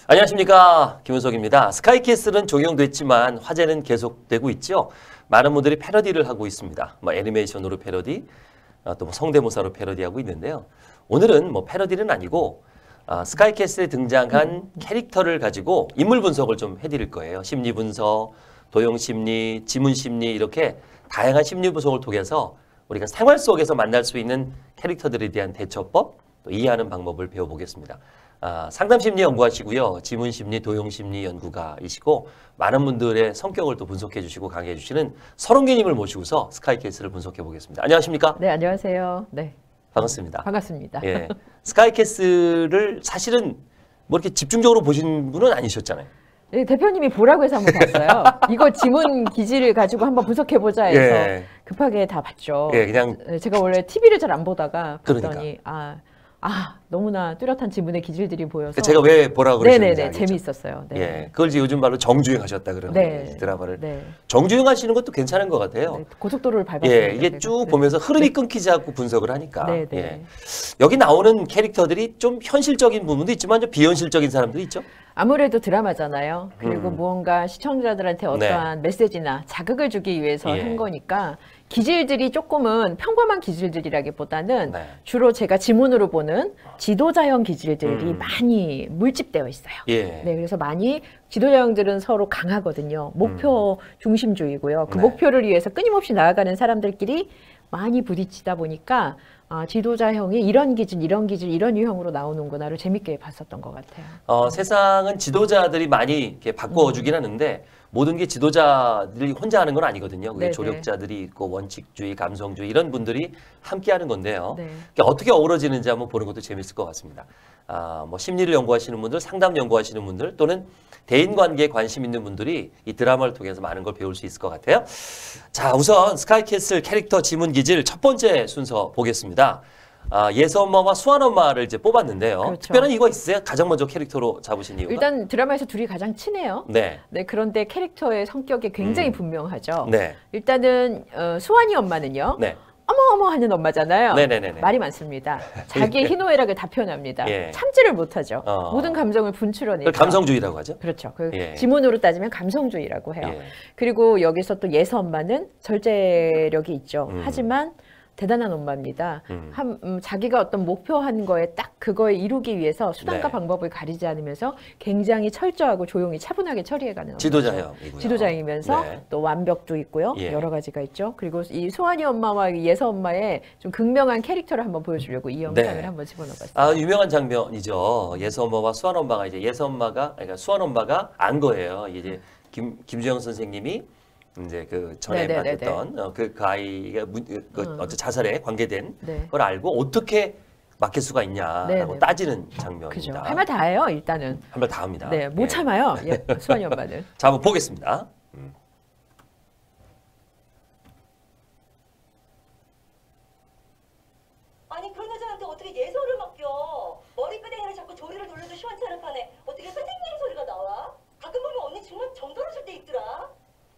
안녕하십니까, 김은석입니다. 스카이캐슬은 종영됐지만 화제는 계속되고 있죠. 많은 분들이 패러디를 하고 있습니다. 애니메이션으로 패러디, 또 성대모사로 패러디하고 있는데요. 오늘은 패러디는 아니고 스카이캐슬에 등장한 캐릭터를 가지고 인물 분석을 좀 해드릴 거예요. 심리 분석, 도형 심리, 지문 심리 이렇게 다양한 심리 분석을 통해서 우리가 생활 속에서 만날 수 있는 캐릭터들에 대한 대처법, 또 이해하는 방법을 배워보겠습니다. 상담심리 연구하시고요. 지문심리, 도형심리 연구가이시고 많은 분들의 성격을 또 분석해 주시고 강의해 주시는 서롱기님을 모시고서 스카이캐슬을 분석해 보겠습니다. 안녕하십니까? 네, 안녕하세요. 네. 반갑습니다. 반갑습니다. 예. 스카이캐슬을 사실은 이렇게 집중적으로 보신 분은 아니셨잖아요. 네, 대표님이 보라고 해서 한번 봤어요. 이거 지문 기질을 가지고 한번 분석해보자 해서 예. 급하게 다 봤죠. 예, 그냥 제가 원래 TV를 잘 안 보다가 봤더니 그러니까. 너무나 뚜렷한 지문의 기질들이 보여서 제가 왜 보라고 그러셨는지 네네네, 알겠죠? 재미있었어요. 네. 예, 그걸 이제 요즘 말로 정주행하셨다 그러는 네. 드라마를. 네. 정주행하시는 것도 괜찮은 것 같아요. 네, 고속도로를 밟았어요. 예, 이게 제가. 쭉 네. 보면서 흐름이 끊기지 않고 분석을 하니까. 네, 네. 예. 여기 나오는 캐릭터들이 좀 현실적인 부분도 있지만 좀 비현실적인 사람도 있죠. 아무래도 드라마잖아요. 그리고 무언가 시청자들한테 어떠한 메시지나 자극을 주기 위해서 예. 한 거니까 기질들이 조금은 평범한 기질들이라기보다는 네. 주로 제가 지문으로 보는 지도자형 기질들이 많이 물집되어 있어요. 예. 네, 그래서 많이 지도자형들은 서로 강하거든요. 목표 중심주의고요. 그 네. 목표를 위해서 끊임없이 나아가는 사람들끼리 많이 부딪히다 보니까 지도자형이 이런 기질, 이런 유형으로 나오는구나를 재밌게 봤었던 것 같아요. 세상은 지도자들이 많이 이렇게 바꿔주긴 하는데 모든 게 지도자들이 혼자 하는 건 아니거든요. 그게 네네. 조력자들이 있고 원칙주의, 감성주의 이런 분들이 함께 하는 건데요. 네. 그러니까 어떻게 어우러지는지 한번 보는 것도 재밌을 것 같습니다. 심리를 연구하시는 분들, 상담 연구하시는 분들 또는 대인관계에 관심 있는 분들이 이 드라마를 통해서 많은 걸 배울 수 있을 것 같아요. 자, 우선 스카이캐슬 캐릭터 지문 기질 첫 번째 순서 보겠습니다. 예서 엄마와 수환 엄마를 이제 뽑았는데요. 그렇죠. 특별한 이유가 있으세요? 가장 먼저 캐릭터로 잡으신 이유가? 일단 드라마에서 둘이 가장 친해요. 네. 네, 그런데 캐릭터의 성격이 굉장히 분명하죠. 네. 일단은 수환이 엄마는요. 네. 어머 하는 엄마잖아요. 네네네네. 말이 많습니다. 자기의 희노애락을 다 표현합니다. 예. 참지를 못하죠. 어. 모든 감정을 분출해내죠. 그걸 감성주의라고 하죠? 그렇죠. 예. 지문으로 따지면 감성주의라고 해요. 예. 그리고 여기서 또 예서 엄마는 절제력이 있죠. 하지만 대단한 엄마입니다. 자기가 어떤 목표한 거에 딱 그거에 이루기 위해서 수단과 네. 방법을 가리지 않으면서 굉장히 철저하고 조용히 차분하게 처리해가는 지도자형이고요. 지도자이면서 네. 또 완벽도 있고요. 예. 여러 가지가 있죠. 그리고 이 소환이 엄마와 이 예서 엄마의 좀 극명한 캐릭터를 한번 보여주려고 이 영상을 네. 한번 집어넣어봤어요. 유명한 장면이죠. 예서 엄마와 수환 엄마가 이제 그러니까 수환 엄마가 안 거예요. 이제 김주영 선생님이 이제 그 전에 네네네네. 맡았던 그 아이가 자살에 관계된 네. 걸 알고 어떻게 맡길 수가 있냐라고 네네. 따지는 그죠. 장면입니다. 할 말 다 해요, 일단은. 한 말 다 합니다. 네, 못 예. 참아요. 예, 수환이 엄마는. 자, 한번 보겠습니다. 아니 그런 여자한테 어떻게 예서를 맡겨? 머리끄댕이를 자꾸 조리를 돌려도 시원치 않은 판에 어떻게 선생님 소리가 나와? 가끔 보면 언니 정말 정 떨어질 때 있더라.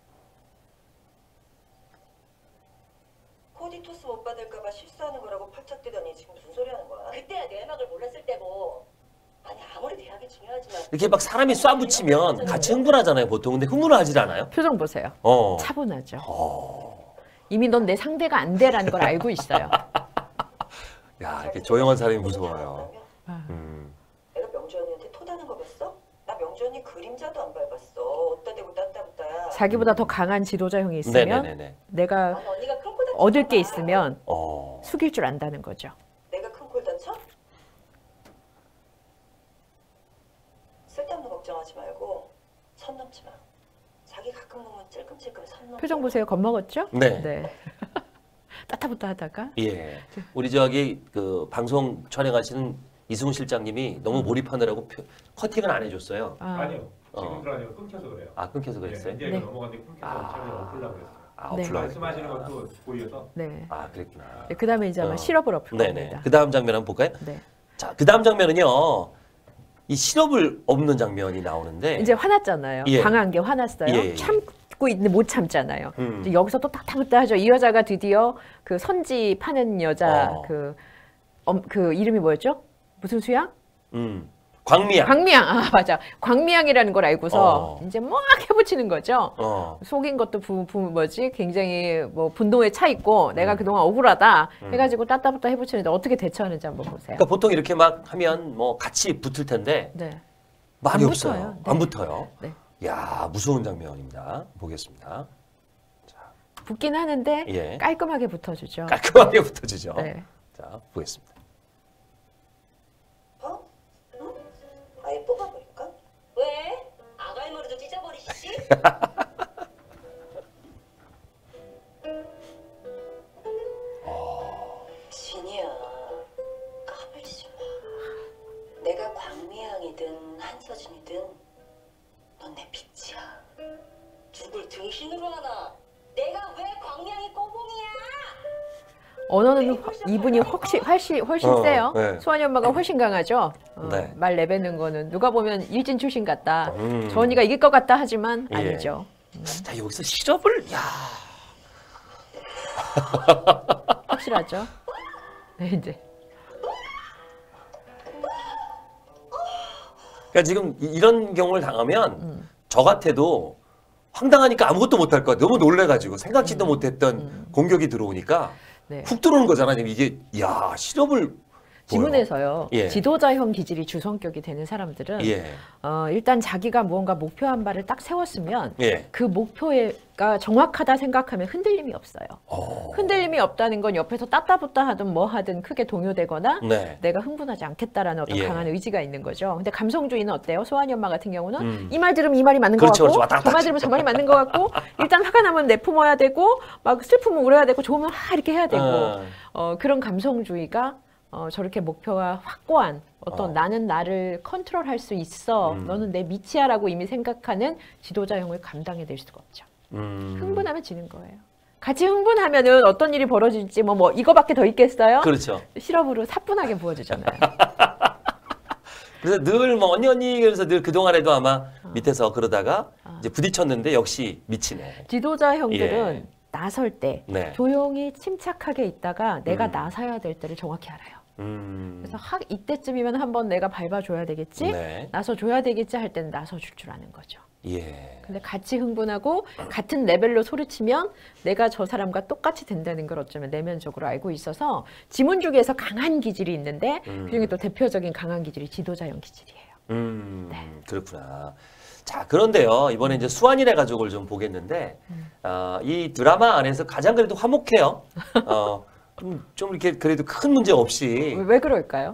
코디 토스 못 받을까봐 실수하는 거라고 팔짝대더니 지금 무슨 소리 하는 거야? 그때야 내막을 몰랐을 때고. 아니 아무리 대학이 중요하지만 이렇게 막 사람이 쏴붙이면 같이 흥분하잖아요, 보통. 근데 흥분을 하질 않아요? 표정 보세요. 어. 차분하죠. 이미 넌 내 상대가 안 돼라는 걸 알고 있어요. 야, 이렇게 조용한 사람이 무서워요. 내가 명주 언니한테 토다는 거 봤어? 나 명주 언니 그림자도 안 밟았어. 어따 대고 따따 붙다. 자기보다 더 강한 지도자형이 있으면 네네네네. 내가 아니 언니가 큰 코 다쳐. 얻을 게 있으면 어. 숙일 줄 안다는 거죠. 내가 큰 콜 다쳐? 쓸데없는 걱정하지 말고 선 넘지 마. 자기 가끔 보면 찔끔찔끔 선 넘. 표정 보세요. 겁먹었죠? 네. 따타붙다 하다가 예. 우리 저기 그 방송 촬영하시는 이승훈 실장님이 너무 몰입하느라고 커팅을 안 해줬어요. 아니요. 어. 지금 그거 아니고 끊겨서 그래요. 끊겨서 그랬어요? 이제 네. 넘어갔는데 끊겨서 처음에 엎으려고 그랬어요. 네. 엎으려고 말씀하시는 했구나. 것도 보여서 네. 그랬구나. 네, 그 다음에 이제 아마 시럽을 엎을 네네. 겁니다. 그 다음 장면 한번 볼까요? 네. 자, 그 다음 장면은요. 이 시럽을 엎는 장면이 나오는데 이제 화났잖아요. 예. 강한 게 화났어요. 예. 참고 있는데 못 참잖아요. 이제 여기서 또 따타붙다 하죠. 이 여자가 드디어 그 선지 파는 여자 그 이름이 뭐였죠? 무슨 수양? 광미양. 아 맞아. 광미양이라는 걸 알고서 이제 막 해붙이는 거죠. 속인 것도 뭐지? 굉장히 뭐 분노에 차 있고 내가 그동안 억울하다 해가지고 따따붙다 해붙이는데 어떻게 대처하는지 한번 보세요. 그러니까 보통 이렇게 막 하면 뭐 같이 붙을 텐데 네. 말이 안 없어요. 붙어요. 네. 안 붙어요. 네. 야 무서운 장면입니다. 보겠습니다. 붙긴 하는데 예. 깔끔하게 붙어주죠. 깔끔하게 붙어주죠. 네. 자 보겠습니다. 어? 응? 아이 뽑아볼까? 왜? 아갈머리도 찢어버리시지? 진이야, 까불지 마. 내가 광미양이든 한서진이든 넌 내 빛이야. 누굴 등신으로 하나? 내가 왜 광미양이 꼬봉이야? 언어는 이분이 훨씬 세요. 네. 수환이 엄마가 훨씬 강하죠. 네. 말 내뱉는 거는 누가 보면 일진 출신 같다. 저 언니가 이길 것 같다 하지만 예. 아니죠. 자 여기서 시럽을 야. 확실하죠. 네, 이제 그러니까 지금 이런 경우를 당하면 저 같아도 황당하니까 아무것도 못할 것 같아. 너무 놀래가지고 생각지도 못했던 공격이 들어오니까 네. 훅 들어오는 거잖아요. 이게 야 시럽을 지문에서요. 예. 지도자형 기질이 주성격이 되는 사람들은 예. 일단 자기가 무언가 목표한 바를 딱 세웠으면 예. 그 목표가 정확하다 생각하면 흔들림이 없어요. 흔들림이 없다는 건 옆에서 따따붙다 하든 뭐 하든 크게 동요되거나 네. 내가 흥분하지 않겠다라는 어떤 예. 강한 의지가 있는 거죠. 근데 감성주의는 어때요? 소환이 엄마 같은 경우는 이 말 들으면 이 말이 맞는 그렇죠, 것 같고 그렇죠. 왔다 저 말 들으면 저 말이 맞는 것 같고 일단 화가 나면 내품어야 되고 막 슬프면 울어야 되고 좋으면 이렇게 해야 되고 그런 감성주의가 저렇게 목표가 확고한 어떤 나는 나를 컨트롤할 수 있어 너는 내 미치야라고 이미 생각하는 지도자형을 감당해낼 수가 없죠. 흥분하면 지는 거예요. 같이 흥분하면은 어떤 일이 벌어질지 뭐 이거밖에 더 있겠어요? 그렇죠. 시럽으로 사뿐하게 부어주잖아요. 그래서 늘 뭐 언니 그래서 늘 그동안에도 아마 밑에서 그러다가 이제 부딪혔는데 역시 미치네. 지도자형들은 예. 나설 때 네. 조용히 침착하게 있다가 내가 나서야 될 때를 정확히 알아요. 그래서 이때쯤이면 한번 내가 밟아줘야 되겠지, 네. 나서줘야 되겠지 할 때는 나서줄 줄 아는 거죠. 예. 근데 같이 흥분하고 같은 레벨로 소리치면 내가 저 사람과 똑같이 된다는 걸 어쩌면 내면적으로 알고 있어서 지문주기에서 강한 기질이 있는데 그중에 또 대표적인 강한 기질이 지도자형 기질이에요. 그렇구나. 자, 그런데요. 이번에 이제 수완이네 가족을 좀 보겠는데 이 드라마 안에서 가장 그래도 화목해요. 좀 이렇게 그래도 큰 문제 없이 왜 그럴까요?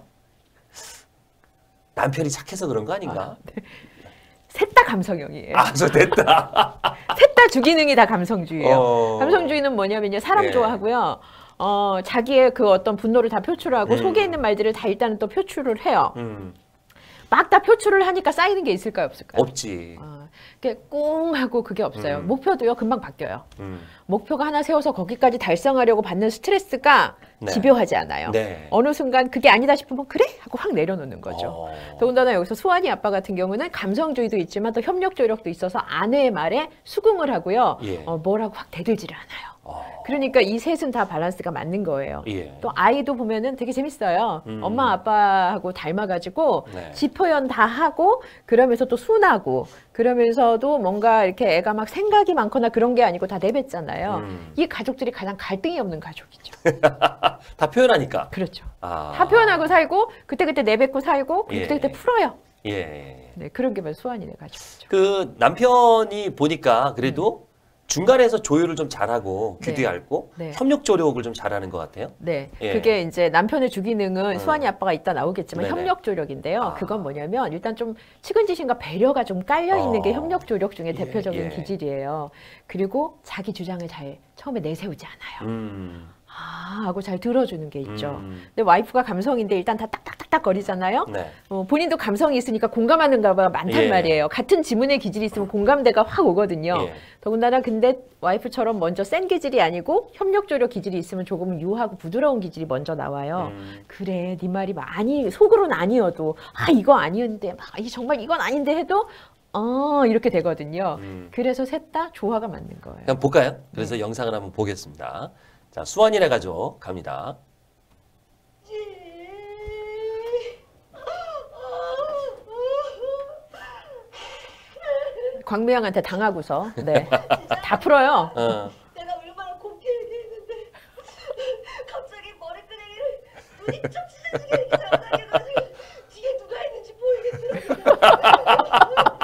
남편이 착해서 그런 거 아닌가? 셋 다 감성형이에요. 저 됐다. 셋 다 주기능이 다 감성주의예요. 감성주의는 뭐냐면요. 사람 예. 좋아하고요. 자기의 그 어떤 분노를 다 표출하고 속에 있는 말들을 다 일단은 또 표출을 해요. 막 다 표출을 하니까 쌓이는 게 있을까요, 없을까요? 없지. 꽁 하고 그게 없어요. 목표도요, 금방 바뀌어요. 음. 목표가 하나 세워서 거기까지 달성하려고 받는 스트레스가 네. 집요하지 않아요. 네. 어느 순간 그게 아니다 싶으면 그래? 하고 확 내려놓는 거죠. 더군다나 여기서 수환이 아빠 같은 경우는 감성주의도 있지만 또 협력조력도 있어서 아내의 말에 수긍을 하고요. 예. 뭐라고 확 대들지를 않아요. 그러니까 이 셋은 다 밸런스가 맞는 거예요. 예. 또 아이도 보면은 되게 재밌어요. 엄마 아빠하고 닮아가지고 네. 지 표현 다 하고 그러면서 또 순하고 그러면서도 뭔가 이렇게 애가 막 생각이 많거나 그런 게 아니고 다 내뱉잖아요. 이 가족들이 가장 갈등이 없는 가족이죠. 다 표현하니까. 그렇죠. 아. 다 표현하고 살고 그때그때 내뱉고 살고 예. 그때그때 풀어요. 예. 네, 그런 게 바로 수완이네 가족이죠. 그 남편이 보니까 그래도 중간에서 조율을 좀 잘하고 네. 귀도 얇고 네. 협력 조력을 좀 잘하는 것 같아요. 네, 예. 그게 이제 남편의 주기능은 수환이 아빠가 이따 나오겠지만 네네. 협력조력인데요. 그건 뭐냐면 일단 좀 측은지심과 배려가 좀 깔려 있는 게 협력조력 중에 예, 대표적인 예. 기질이에요. 그리고 자기 주장을 잘 처음에 내세우지 않아요. 하고 잘 들어주는 게 있죠. 근데 와이프가 감성인데 일단 다 딱딱딱딱 거리잖아요. 네. 본인도 감성이 있으니까 공감하는 가가 많단 예. 말이에요. 같은 지문의 기질이 있으면 공감대가 확 오거든요. 예. 더군다나 근데 와이프처럼 먼저 센 기질이 아니고 협력조력 기질이 있으면 조금 유하고 부드러운 기질이 먼저 나와요. 그래, 네 말이 많이 속으로는 아니어도 이거 아니었는데 정말 이건 아닌데 해도 이렇게 되거든요. 그래서 셋 다 조화가 맞는 거예요. 그냥 볼까요? 그래서 영상을 한번 보겠습니다. 자, 수완이네 가족 갑니다. 광미양한테 당하고서 네. 다 풀어요. 내가 얼마나 곱게 얘기했는데 갑자기 머리끄댕이를 눈이 쭉 찢어지게 이렇게 잡아당겨가지고 뒤에 누가 있는지 보이겠더라고요.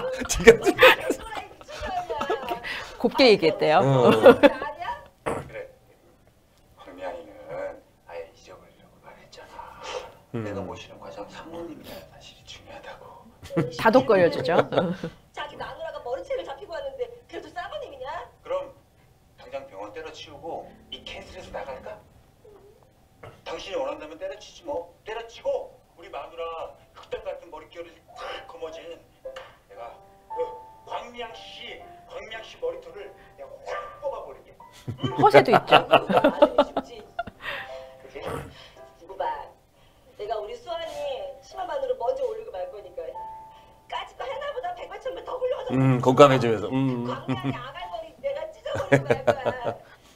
곱게 얘기했대요. 아니야? 그래. 황미양이는 아예 잊어버리려고 말했잖아. 내가 모시는 과장 상무님이라는 사실이 중요하다고. 다독거려주죠. 자기 마누라가 머리채를 잡히고 왔는데 그래도 사모님이냐? 그럼 당장 병원 때려치우고 이 캔슬에서 나갈까? 당신이 원한다면 때려치지 뭐. 때려치고 우리 마누라 흑당 같은 머릿결을 탁 거머쥔 내가 광미양 씨 머리털을 내가 확 뽑아버리게. 허세도 있죠. 아들이 죽지. 두고 봐. 내가 우리 수환이 심한 마누라 먼저 올리고 말 거니까 까짓거 해나보다 백발천배 더 훌륭하잖아. 공감해주면서. 광미양이 아갈머리 내가 찢어버리고 말 거야.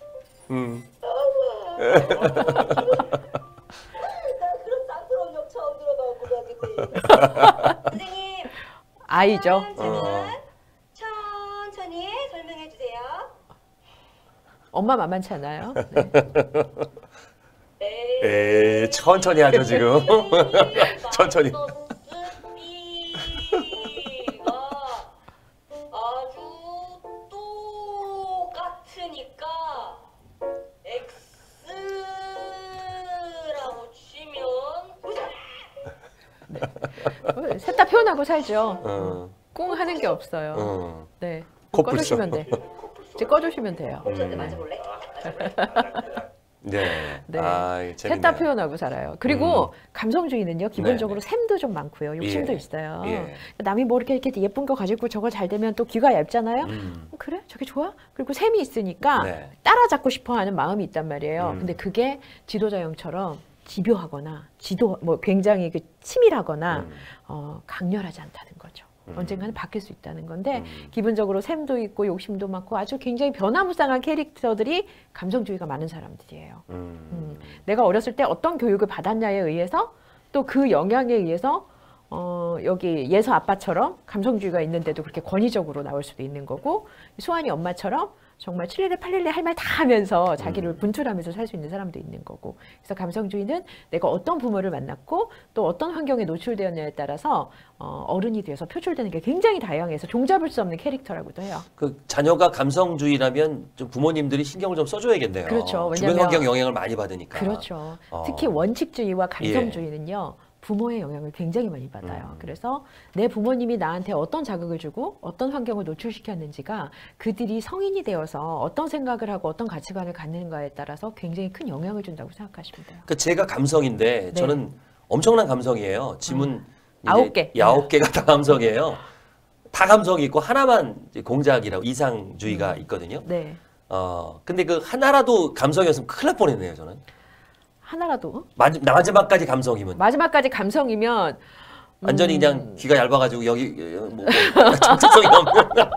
나 그런 쌍스러운 욕 처음 들어봐갖고 선생님 아이죠. 천천히 설명해 주세요. 엄마 만만치 않아요. 네. 천천히 하죠, 지금. 천천히. 아주 똑같으니까 X라고 치면 셋 다 표현하고 살죠. 어, 꿍 하는 게 없어요. 어. 네. 코뿔소. 꺼주시면 돼. 이제 꺼주시면 돼요. 엄청나게 맞아볼래? 네. 네. 아, 셋 다 재밌네요. 표현하고 살아요. 그리고 감성주의는요, 기본적으로 네, 샘도 좀 많고요. 욕심도 예. 있어요. 예. 남이 뭐 이렇게 예쁜 거 가지고 저거 잘 되면 또 귀가 얇잖아요. 그래? 저게 좋아? 그리고 샘이 있으니까 네. 따라잡고 싶어 하는 마음이 있단 말이에요. 음. 근데 그게 지도자형처럼 집요하거나 뭐 굉장히 그 치밀하거나 강렬하지 않다는 거죠. 언젠가는 바뀔 수 있다는 건데 기본적으로 샘도 있고 욕심도 많고 아주 굉장히 변화무쌍한 캐릭터들이 감성주의가 많은 사람들이에요. 내가 어렸을 때 어떤 교육을 받았냐에 의해서 또 그 영향에 의해서 여기 예서 아빠처럼 감성주의가 있는데도 그렇게 권위적으로 나올 수도 있는 거고 수환이 엄마처럼 정말 7일에 8일에 할 말 다 하면서 자기를 분출하면서 살 수 있는 사람도 있는 거고 그래서 감성주의는 내가 어떤 부모를 만났고 또 어떤 환경에 노출되었냐에 따라서 어른이 돼서 표출되는 게 굉장히 다양해서 종잡을 수 없는 캐릭터라고도 해요. 그 자녀가 감성주의라면 좀 부모님들이 신경을 좀 써줘야겠네요. 그렇죠. 주변 왜냐면- 환경 영향을 많이 받으니까. 그렇죠. 어. 특히 원칙주의와 감성주의는요. 부모의 영향을 굉장히 많이 받아요. 그래서 내 부모님이 나한테 어떤 자극을 주고 어떤 환경을 노출시켰는지가 그들이 성인이 되어서 어떤 생각을 하고 어떤 가치관을 갖는가에 따라서 굉장히 큰 영향을 준다고 생각하시면 돼요. 그 제가 감성인데 네. 저는 엄청난 감성이에요. 지문 이제 9개. 9개가 다 감성이에요. 다 감성이 있고 하나만 이제 공작이라고 이상주의가 있거든요. 네. 근데 그 하나라도 감성이었으면 큰일 날 뻔했네요, 저는. 하나라도 마지막까지 감성이면 마지막까지 감성이면 완전히 그냥 귀가 얇아가지고 여기 뭐 정체성이 없는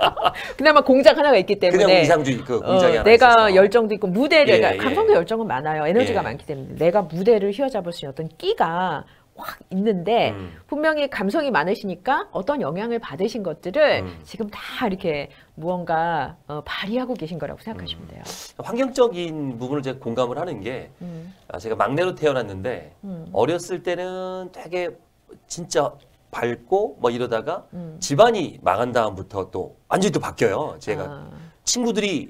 그나마 공작 하나가 있기 때문에 그냥 이상주의 그 공작이 하나 내가 있어서. 열정도 있고 무대를 예, 그러니까 예. 감성도 열정은 많아요. 에너지가 예. 많기 때문에 내가 무대를 휘어잡을 수 있는 어떤 끼가 확 있는데 분명히 감성이 많으시니까 어떤 영향을 받으신 것들을 지금 다 이렇게 무언가 발휘하고 계신 거라고 생각하시면 돼요. 환경적인 부분을 제가 공감을 하는 게 제가 막내로 태어났는데 어렸을 때는 되게 진짜 밝고 뭐 이러다가 집안이 망한 다음부터 또 완전히 또 바뀌어요. 제가 친구들이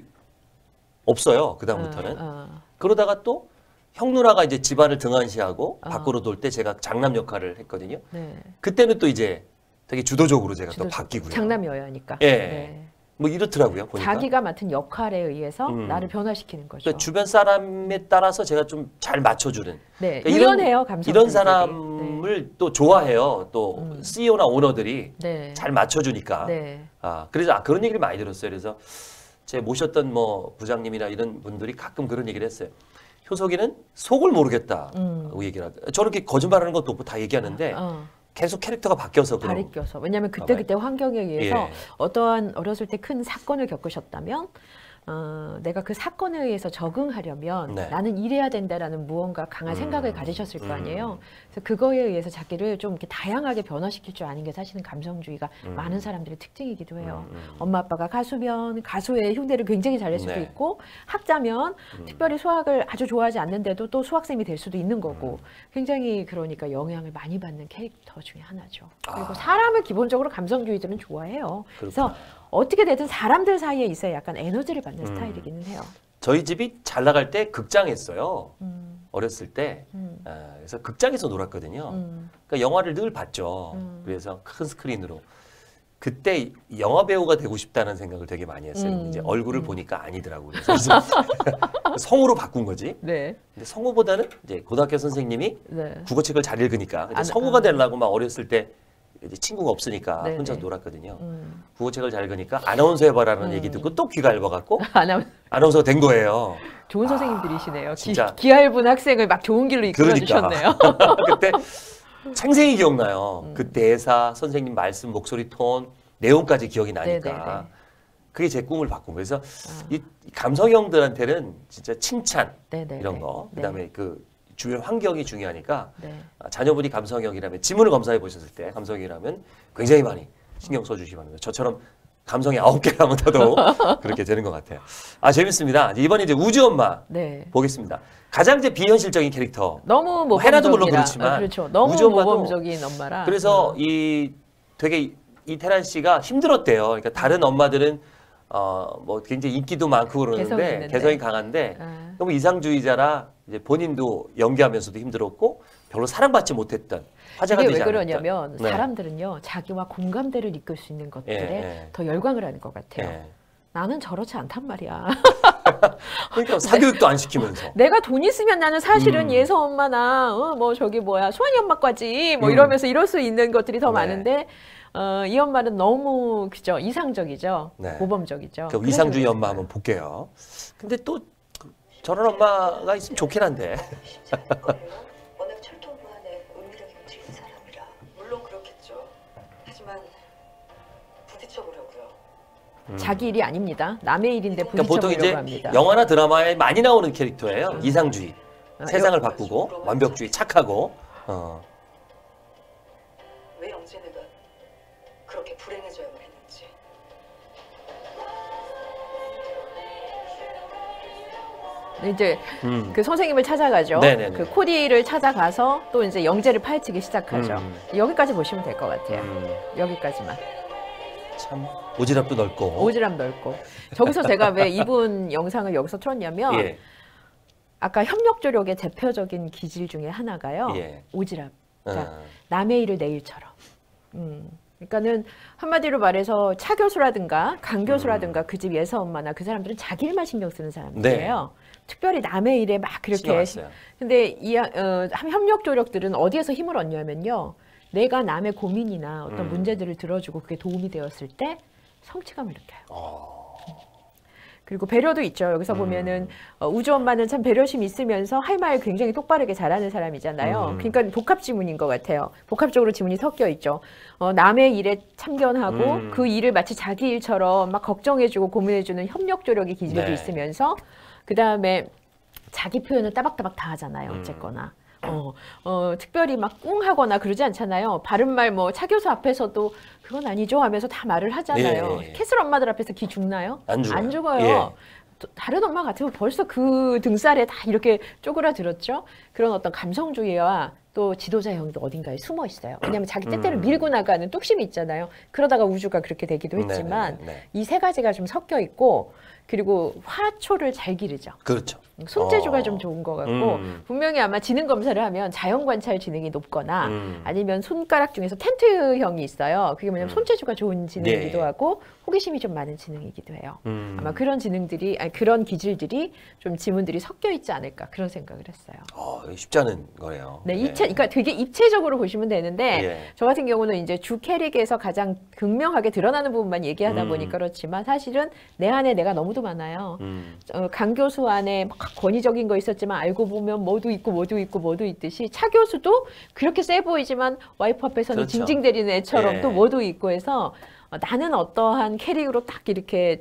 없어요. 그 다음부터는. 그러다가 또 형 누나가 이제 집안을 등한시하고 밖으로 돌 때 제가 장남 역할을 했거든요. 네. 그때는 또 이제 되게 주도적으로 제가 또 주도적으로. 바뀌고요. 장남이어야 하니까. 예. 네. 뭐 이렇더라고요. 보니까. 자기가 맡은 역할에 의해서 나를 변화시키는 거죠. 그러니까 주변 사람에 따라서 제가 좀 잘 맞춰주는. 네, 그러니까 유연해요 감성. 이런 사람을 또 좋아해요. 또 CEO나 오너들이 네. 잘 맞춰주니까. 네. 그래서 그런 얘기를 많이 들었어요. 그래서 제 모셨던 뭐 부장님이나 이런 분들이 가끔 그런 얘기를 했어요. 효석이는 속을 모르겠다고 얘기를 하더라고요. 저는 이렇게 거짓말하는 것도 없고 다 얘기하는데 계속 캐릭터가 바뀌어서 그런. 발이 껴서. 왜냐하면 그때 환경에 의해서 예. 어떠한 어렸을 때 큰 사건을 겪으셨다면 내가 그 사건에 의해서 적응하려면 네. 나는 이래야 된다라는 무언가 강한 생각을 가지셨을 거 아니에요. 그래서 그거에 의해서 자기를 좀 이렇게 다양하게 변화시킬 줄 아는 게 사실은 감성주의가 많은 사람들의 특징이기도 해요. 엄마 아빠가 가수면 가수의 흉내를 굉장히 잘 낼 수도 네. 있고 학자면 특별히 수학을 아주 좋아하지 않는데도 또 수학생이 될 수도 있는 거고 굉장히 그러니까 영향을 많이 받는 캐릭터 중에 하나죠. 그리고 사람을 기본적으로 감성주의들은 좋아해요. 그래서 어떻게 되든 사람들 사이에 있어야 약간 에너지를 받는 스타일이기는 해요. 저희 집이 잘 나갈 때 극장했어요. 어렸을 때. 그래서 극장에서 놀았거든요. 그러니까 영화를 늘 봤죠. 그래서 큰 스크린으로. 그때 영화 배우가 되고 싶다는 생각을 되게 많이 했어요. 이제 얼굴을 보니까 아니더라고요. 그래서 성우로 바꾼 거지. 네. 근데 성우보다는 이제 고등학교 선생님이 네. 국어책을 잘 읽으니까 근데 성우가 되려고 막 어렸을 때 이제 친구가 없으니까 네, 혼자 네. 놀았거든요. 국어책을 잘 읽으니까 아나운서 해봐라는 얘기 듣고 또 귀가 얇아갖고 아나운서가 된 거예요. 좋은 선생님들이시네요. 진짜. 기얇은 학생을 막 좋은 길로 이끌어 주셨네요. 그때 생생히 기억나요. 그 대사, 선생님 말씀, 목소리 톤, 내용까지 기억이 나니까. 네네네. 그게 제 꿈을 바꾼 거예요. 그래서 이 감성형들한테는 진짜 칭찬 네네네. 이런 거, 네. 그다음에 그 주변 환경이 중요하니까 네. 자녀분이 감성형이라면 지문을 검사해 보셨을 때 감성형이라면 굉장히 많이 신경 써주시기 바랍니다. 저처럼 감성이 9개라면 더더욱 그렇게 되는 것 같아요. 재밌습니다. 이번에 이제 우주엄마 네. 보겠습니다. 가장 이제 비현실적인 캐릭터. 너무 모범적이라. 해나도 물론 그렇지만 그렇죠. 너무 우주엄마도 모범적인 엄마라. 그래서 이 되게 이태란 씨가 힘들었대요. 그러니까 다른 엄마들은 뭐 굉장히 인기도 많고 그러는데 개성이 강한데 너무 이상주의자라 이제 본인도 연기하면서도 힘들었고 별로 사랑받지 못했던 화제가 이게 되지 왜 않았던. 그러냐면 네. 사람들은요 자기와 공감대를 이끌 수 있는 것들에 더 열광을 하는 것 같아요. 예. 나는 저렇지 않단 말이야. 그러니까 사교육도 안 시키면서. 내가 돈 있으면 나는 사실은 예서 엄마나 뭐 저기 뭐야 수환이 엄마까지 뭐 이러면서 이럴 수 있는 것들이 더 네. 많은데 이 엄마는 너무 그죠 이상적이죠. 네. 모범적이죠. 그 이상주의 엄마 한번 볼게요. 근데 또 저런 엄마가 있으면 좋긴 한데. 워낙 철통부안에 은밀하게 움직이는 사람이라 물론 그렇겠죠. 하지만 부딪혀보려고요. 자기 일이 아닙니다. 남의 일인데 그러니까 보통 이제 부딪혀보려고 합니다. 영화나 드라마에 많이 나오는 캐릭터예요. 이상주의. 세상을 여- 바꾸고 완벽주의 착하고. 왜 영재네가 그렇게 불행해져야만 했는지. 이제 그 선생님을 찾아가죠. 네네네. 그 코디를 찾아가서 또 이제 영재를 파헤치기 시작하죠. 여기까지 보시면 될 것 같아요. 여기까지만. 참 오지랖도 넓고. 오지랖 넓고. 저기서 제가 왜 이분 영상을 여기서 틀었냐면 예. 아까 협력조력의 대표적인 기질 중에 하나가요. 예. 오지랖. 그러니까 어. 남의 일을 내 일처럼. 그러니까는 한마디로 말해서 차 교수라든가 강 교수라든가 그 집 예서 엄마나 그 사람들은 자기 일만 신경 쓰는 사람들이에요. 특별히 남의 일에 막 신경 그렇게. 안 써요. 근데 이 협력 조력들은 어디에서 힘을 얻냐면요. 내가 남의 고민이나 어떤 문제들을 들어주고 그게 도움이 되었을 때 성취감을 느껴요. 그리고 배려도 있죠. 여기서 보면은 우주 엄마는 참 배려심 있으면서 할 말 굉장히 똑바르게 잘하는 사람이잖아요. 그러니까 복합 지문인 것 같아요. 복합적으로 지문이 섞여 있죠. 남의 일에 참견하고 그 일을 마치 자기 일처럼 막 걱정해주고 고민해주는 협력 조력의 기질도 네. 있으면서 그 다음에 자기 표현을 따박따박 다 하잖아요. 어쨌거나. 특별히 막 꿍하거나 그러지 않잖아요. 바른말 뭐 차 교수 앞에서도 그건 아니죠 하면서 다 말을 하잖아요. 예. 캐슬 엄마들 앞에서 기 죽나요? 안 죽어요. 안 죽어요. 예. 다른 엄마 같으면 벌써 그 등살에 다 이렇게 쪼그라들었죠. 그런 어떤 감성주의와 또 지도자형도 어딘가에 숨어 있어요. 왜냐하면 자기 뜻대로 밀고 나가는 뚝심이 있잖아요. 그러다가 우주가 그렇게 되기도 했지만 네네네. 이 세 가지가 좀 섞여 있고 그리고 화초를 잘 기르죠. 그렇죠. 손재주가 좀 좋은 것 같고 분명히 아마 지능 검사를 하면 자연관찰 지능이 높거나 아니면 손가락 중에서 텐트형이 있어요. 그게 뭐냐면 손재주가 좋은 지능이기도 네. 하고 호기심이 좀 많은 지능이기도 해요. 아마 그런 지능들이 그런 기질들이 좀 지문들이 섞여 있지 않을까 그런 생각을 했어요. 쉽지 않은 거예요. 네, 그러니까 되게 입체적으로 보시면 되는데 예. 저 같은 경우는 이제 주 캐릭에서 가장 극명하게 드러나는 부분만 얘기하다 보니까 그렇지만 사실은 내 안에 내가 너무도 많아요. 강 교수 안에 막 권위적인 거 있었지만 알고 보면 뭐도 있고 뭐도 있고 뭐도 있듯이 차 교수도 그렇게 세 보이지만 와이프 앞에서는 그렇죠. 징징대리는 애처럼 예. 또 뭐도 있고 해서 나는 어떠한 캐릭으로 딱 이렇게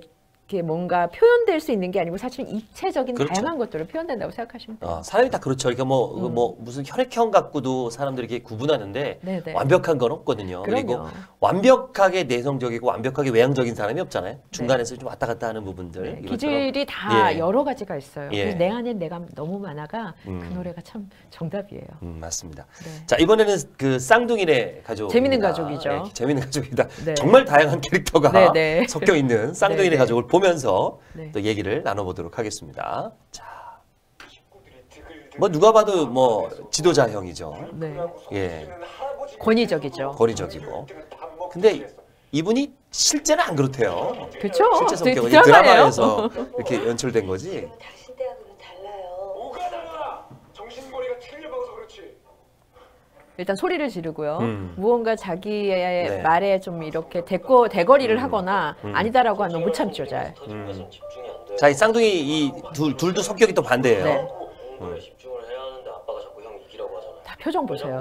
이렇게 뭔가 표현될 수 있는 게 아니고 사실 입체적인 그렇죠. 다양한 것들을 표현된다고 생각하시면 돼요. 사람이 다 그렇죠. 그러니까 뭐 무슨 혈액형 갖고도 사람들이 이렇게 구분하는데 네네. 완벽한 건 없거든요. 그리고 그럼요. 완벽하게 내성적이고 완벽하게 외향적인 사람이 없잖아요. 중간에서 좀 왔다 갔다 하는 부분들. 네, 이것처럼. 기질이 다 예. 여러 가지가 있어요. 예. 그래서 내 안에 내가 너무 많아가 그 음. 노래가 참 정답이에요. 맞습니다. 네. 자, 이번에는 그 쌍둥이네 가족. 재밌는 가족이죠. 재밌는 가족입니다. 네. 정말 다양한 캐릭터가 네, 네. 섞여 있는 쌍둥이네 네, 네. 가족을 보면서 네. 또 얘기를 나눠보도록 하겠습니다. 자, 식구들이 드글드글 뭐 누가 봐도 뭐 지도자형이죠. 네. 예. 권위적이죠. 권위적이고. 근데 이분이 실제는 안 그렇대요. 그렇죠. 실제 성격은 이 드라마예요. 드라마에서 이렇게 연출된 거지. 지금은 당신 때하고는 달라요. 오가다가 정신머리가 틀려먹어서 그렇지. 일단 소리를 지르고요. 음. 무언가 자기의 네. 말에 좀 이렇게 대거리를 하거나 아니다라고 하면 못 참죠, 잘. 자, 이 쌍둥이 이 둘도 성격이 또 반대예요. 네. 공부에 집중을 해야 하는데 아빠가 자꾸 형 이기라고 하잖아요. 다 표정 보세요.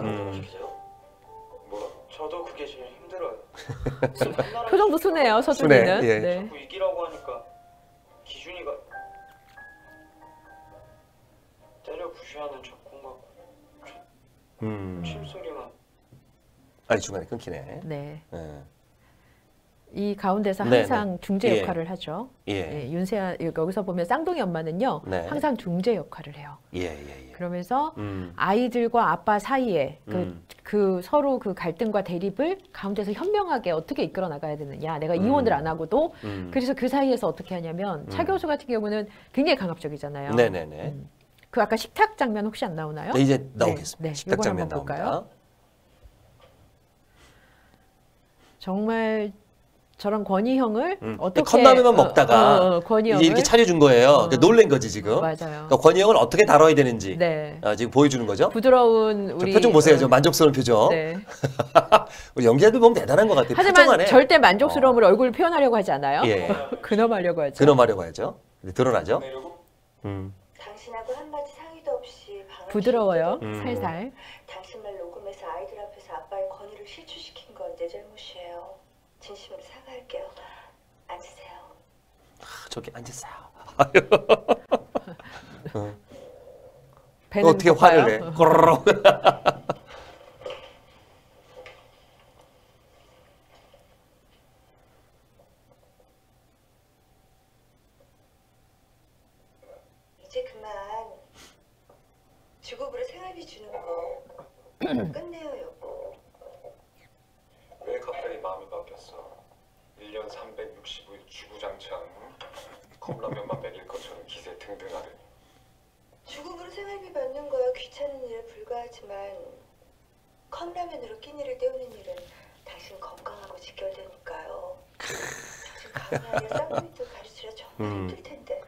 뭐 저도 그게 제일 힘들어요. 표정도 순해요, 서준이는. 순해, 예. 네. 자꾸 이기라고 하니까 기준이가 때려 부셔하는 적군가 침소리만. 아니 중간에 끊기네. 네. 예. 이 가운데서 네, 항상 중재 예. 역할을 하죠. 예. 예, 윤세아 여기서 보면 쌍둥이 엄마는요, 네. 항상 중재 역할을 해요. 예. 그러면서 음. 아이들과 아빠 사이에 음. 그 서로 그 갈등과 대립을 가운데서 현명하게 어떻게 이끌어 나가야 되느냐. 내가 이혼을 안 하고도 그래서 그 사이에서 어떻게 하냐면 차 교수 같은 경우는 굉장히 강압적이잖아요. 네네네. 그 아까 식탁 장면 혹시 안 나오나요? 네, 이제 나오겠습니다. 네, 식탁 요걸 장면 한번 볼까요? 나옵니다. 정말 저런 권희형을 어떻게 컵라면만 먹다가 권희형을 이제 이렇게 차려준 거예요. 그러니까 놀란 거지 지금. 맞아요. 그러니까 권희형을 어떻게 다뤄야 되는지 네. 지금 보여주는 거죠. 부드러운 저 우리 표정 보세요. 저 만족스러운 표정. 네. 우리 연기자들 보면 대단한 것 같아요. 하지만 표정 안에 절대 만족스러움을 얼굴 표현하려고 하지 않아요. 예. 근엄하려고 하죠. 근엄하려고 하죠. 근데 드러나죠. 당신하고 한마디 상의도 없이 방을 부드러워요. 치우고 살살. 당신 말 녹음해서 아이들 앞에서 아빠의 권위를 실추시킨 건 내 잘못이에요. 진심으로 사과할게요. 앉으세요. 저기 앉으세요. 배는 어떻게 고파요. 화를 내? 꼬르륵. 이제 그만 주부부로 생활비 주는 거 끝내요, 여보. 왜 갑자기 마음이 바뀌었어? 1년 365일 주구장창 컵라면만 먹일 것처럼 기세 등등하더니 주부부로 생활비 받는 거야 귀찮은 일에 불과하지만 컵라면으로 끼니를 때우는 일은 당신 건강하고 직결되니까요. 당신 가을에 쌍둥이도 가르치려 정말 힘들 텐데.